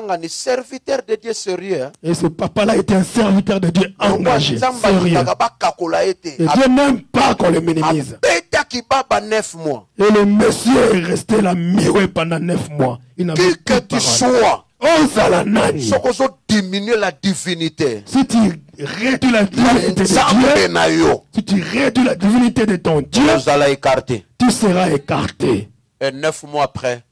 Et ce papa-là était un serviteur de Dieu engagé, sérieux. Et Dieu n'aime pas qu'on le minimise. Et le monsieur est resté là muet pendant 9 mois. Il n'avait que tu sois. Diminuer la divinité. Si tu réduis la divinité de Dieu, si tu réduis la divinité de ton Dieu, tu seras écarté. Et 9 mois après,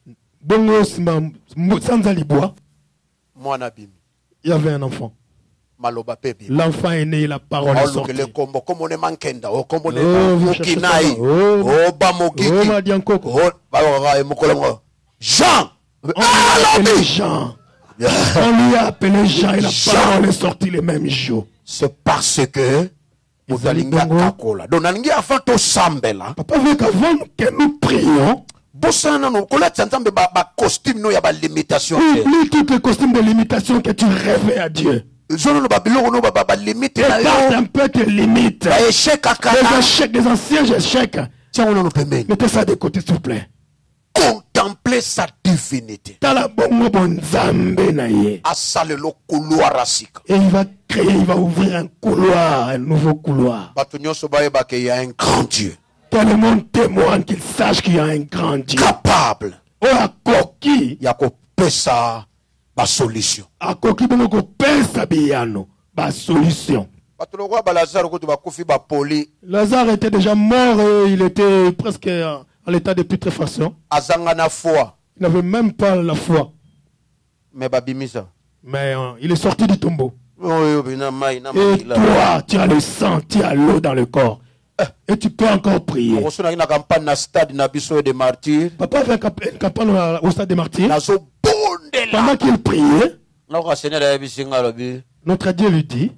il y avait un enfant. L'enfant est né, la parole est sortie. Jean. Jean. On lui a appelé Jean et la parole est sortie le même jour. C'est parce que papa veut qu'avant que nous prions, oublie toutes les costumes de limitation que tu rêvais à Dieu. Écarte un peu tes limites. Des échecs, des anciens échecs. Mettez ça de côté, s'il vous plaît. Contempler sa divinité. Et il va créer, il va ouvrir un couloir, un nouveau couloir. Il y a un grand Dieu. Que le monde témoigne, qu'il sache qu'il y a un grand Dieu. Capable. Il y a ça, ma solution. Solution. Lazare était déjà mort et il était presque à l'état de putréfaction. Il n'avait même pas la foi. Mais il est sorti du tombeau. Et toi, tu as le sang, tu as l'eau dans le corps. Et tu peux encore prier. Papa avait une campagne au stade des martyrs. Pendant qu'il priait, notre Dieu lui dit,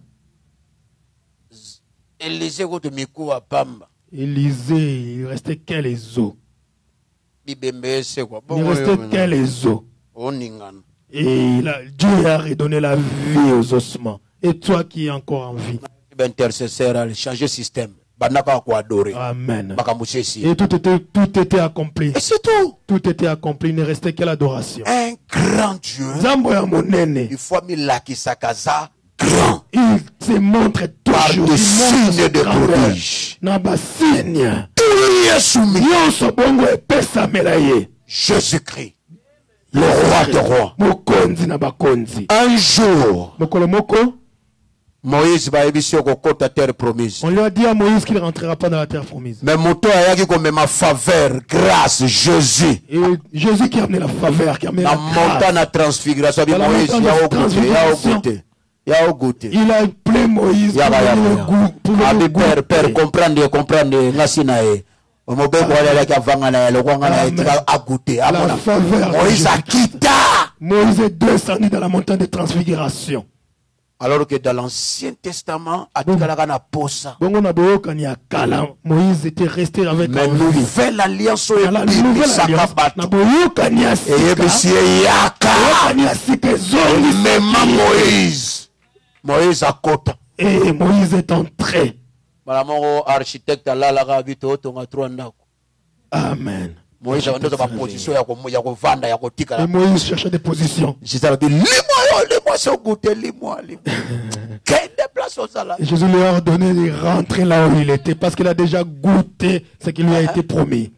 Élisée, il restait que les os. Il ne restait que les os. Et Dieu a redonné la vie aux ossements. Et toi qui es encore en vie. Intercesseur, changer système. Amen. Et tout était accompli. Et c'est tout. Tout était accompli. Il ne restait que l'adoration. Un grand Dieu. Il faut grand. Il se montre toujours. Des signes de prodige. Jésus-Christ, le roi des rois. Un jour, Moïse va à terre promise. On lui a dit à Moïse qu'il ne rentrera pas dans la terre promise. Mais ma faveur, grâce, Jésus. Et Jésus qui a amené la faveur, qui a amené la grâce. La montagne à transfiguration. Moïse, il a goûté. Il a appelé Moïse pour le goût. Père, comprendre, Moïse a quitté. Moïse est descendu dans la montagne de transfiguration. Alors que dans l'Ancien Testament, Moïse était resté avec mais nouvelle alliance la nouvelle alliance. Moïse a côté. Et Moïse est entré. Architecte Amen. Moïse cherchait des positions. Lis-moi, c'est goûter, lis-moi. Et Jésus lui a ordonné de rentrer là où il était parce qu'il a déjà goûté ce qui lui a été promis.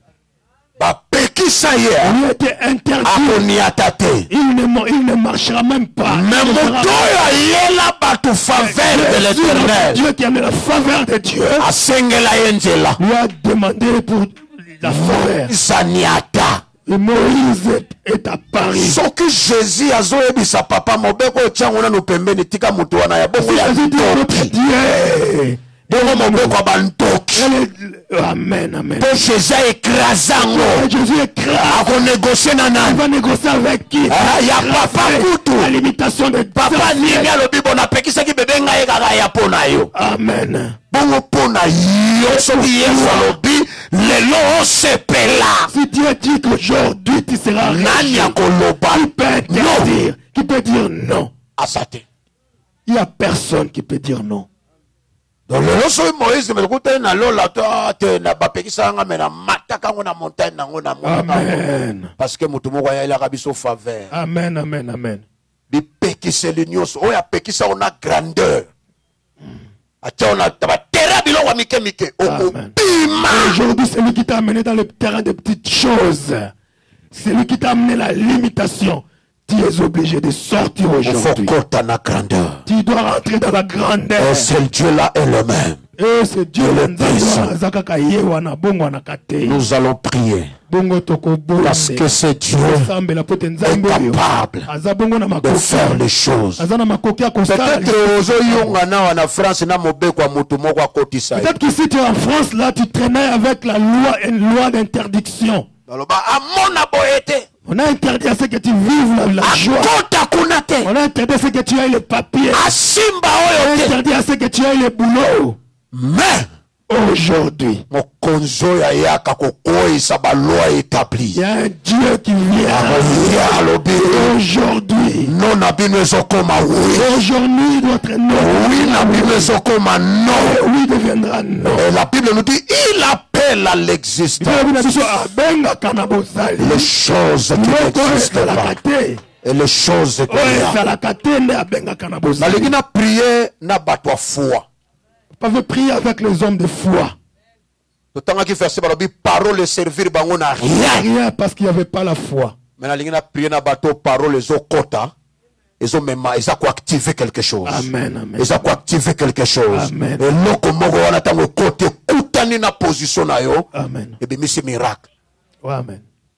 Il lui a été interdit. Il ne marchera même pas. Dieu qui a mis la faveur de Dieu lui a demandé pour la faveur. Et Moïse est apparu. Ce que Jésus a dit sa papa mobeko tchangona no pembeni tika mutu wana ya boko ya Dieu. Amen, amen. Jésus écrasango. Jésus écrase. A négocier nana. Il va négocier avec qui? Il y a papa kutu. La limitation de papa ni le bibo na pekisa ki bebe ngai kaka ya pona yo. Amen. Bongo pona yo so ki lobi le lo se pela. Si Dieu dit qu'aujourd'hui tu seras riche, qui peut dire non? Il n'y a personne qui peut dire non. Donc le so Moïse me kote na lola to na bapekisa nga me na mataka ngona montagne na ngona. Amen. Parce que mutu moko ya ila kabiso faveur. Amen, amen, amen. Bi pekisa l'union o ya pekisa on a grandeur. Acha on a terrain bilo wa mike mike. Aujourd'hui c'est lui qui t'a amené dans le terrain des petites choses. C'est lui qui t'a amené la limitation. Tu es obligé de sortir aujourd'hui. Tu dois rentrer dans la grandeur. Et c'est Dieu là est le même. Et c'est Dieu nous allons prier. Parce que c'est Dieu est capable de faire les choses. Peut-être que si tu es en France, là tu traînais avec la loi, une loi d'interdiction. On a interdit à ce que tu vives la joie. On a interdit à ce que tu aies les papiers. On a interdit à ce que tu aies les boulots. Mais aujourd'hui, il y a un Dieu qui vient. Aujourd'hui, aujourd'hui notre nom. Oui deviendra non. Et la Bible nous dit il appelle à l'existence les choses qui n'existent pas. Et les choses qui on veut prier avec les hommes de foi. Parole servir rien parce qu'il n'y avait pas la foi. Ils ont activé quelque chose. Amen, amen. Ils ont activé quelque chose. Amen. Et l'autre côté, coutani na position na yo. Amen. Et bien, c'est miracle. Amen.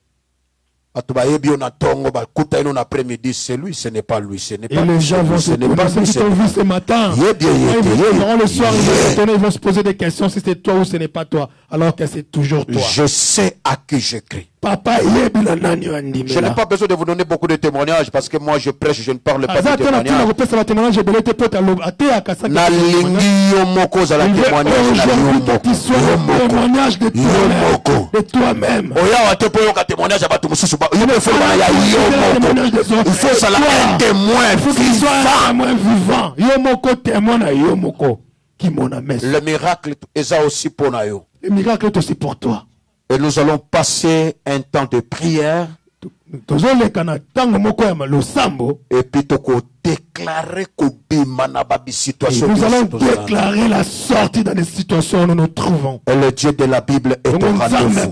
C'est lui, ce n'est pas lui, ce n'est pas lui. Et les gens vont se poser, ceux qui t'ont vu ce matin, le soir, ils vont se poser des questions si c'est toi ou ce n'est pas toi, alors que c'est toujours toi. Je sais à qui j'écris. Papa, je n'ai pas besoin de vous donner beaucoup de témoignages parce que moi je prêche, je ne parle pas de témoignages. De toi-même. Il faut ça un témoin vivant. Le miracle est aussi pour nous. Le miracle est aussi pour toi. Et nous allons passer un temps de prière. Et puis nous allons déclarer la sortie dans les situations où nous nous trouvons. Et le Dieu de la Bible est au rendez-vous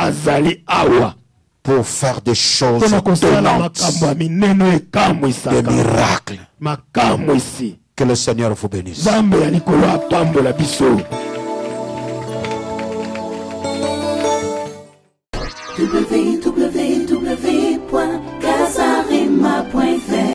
pour faire des choses étonnantes, des miracles. Que le Seigneur vous bénisse. www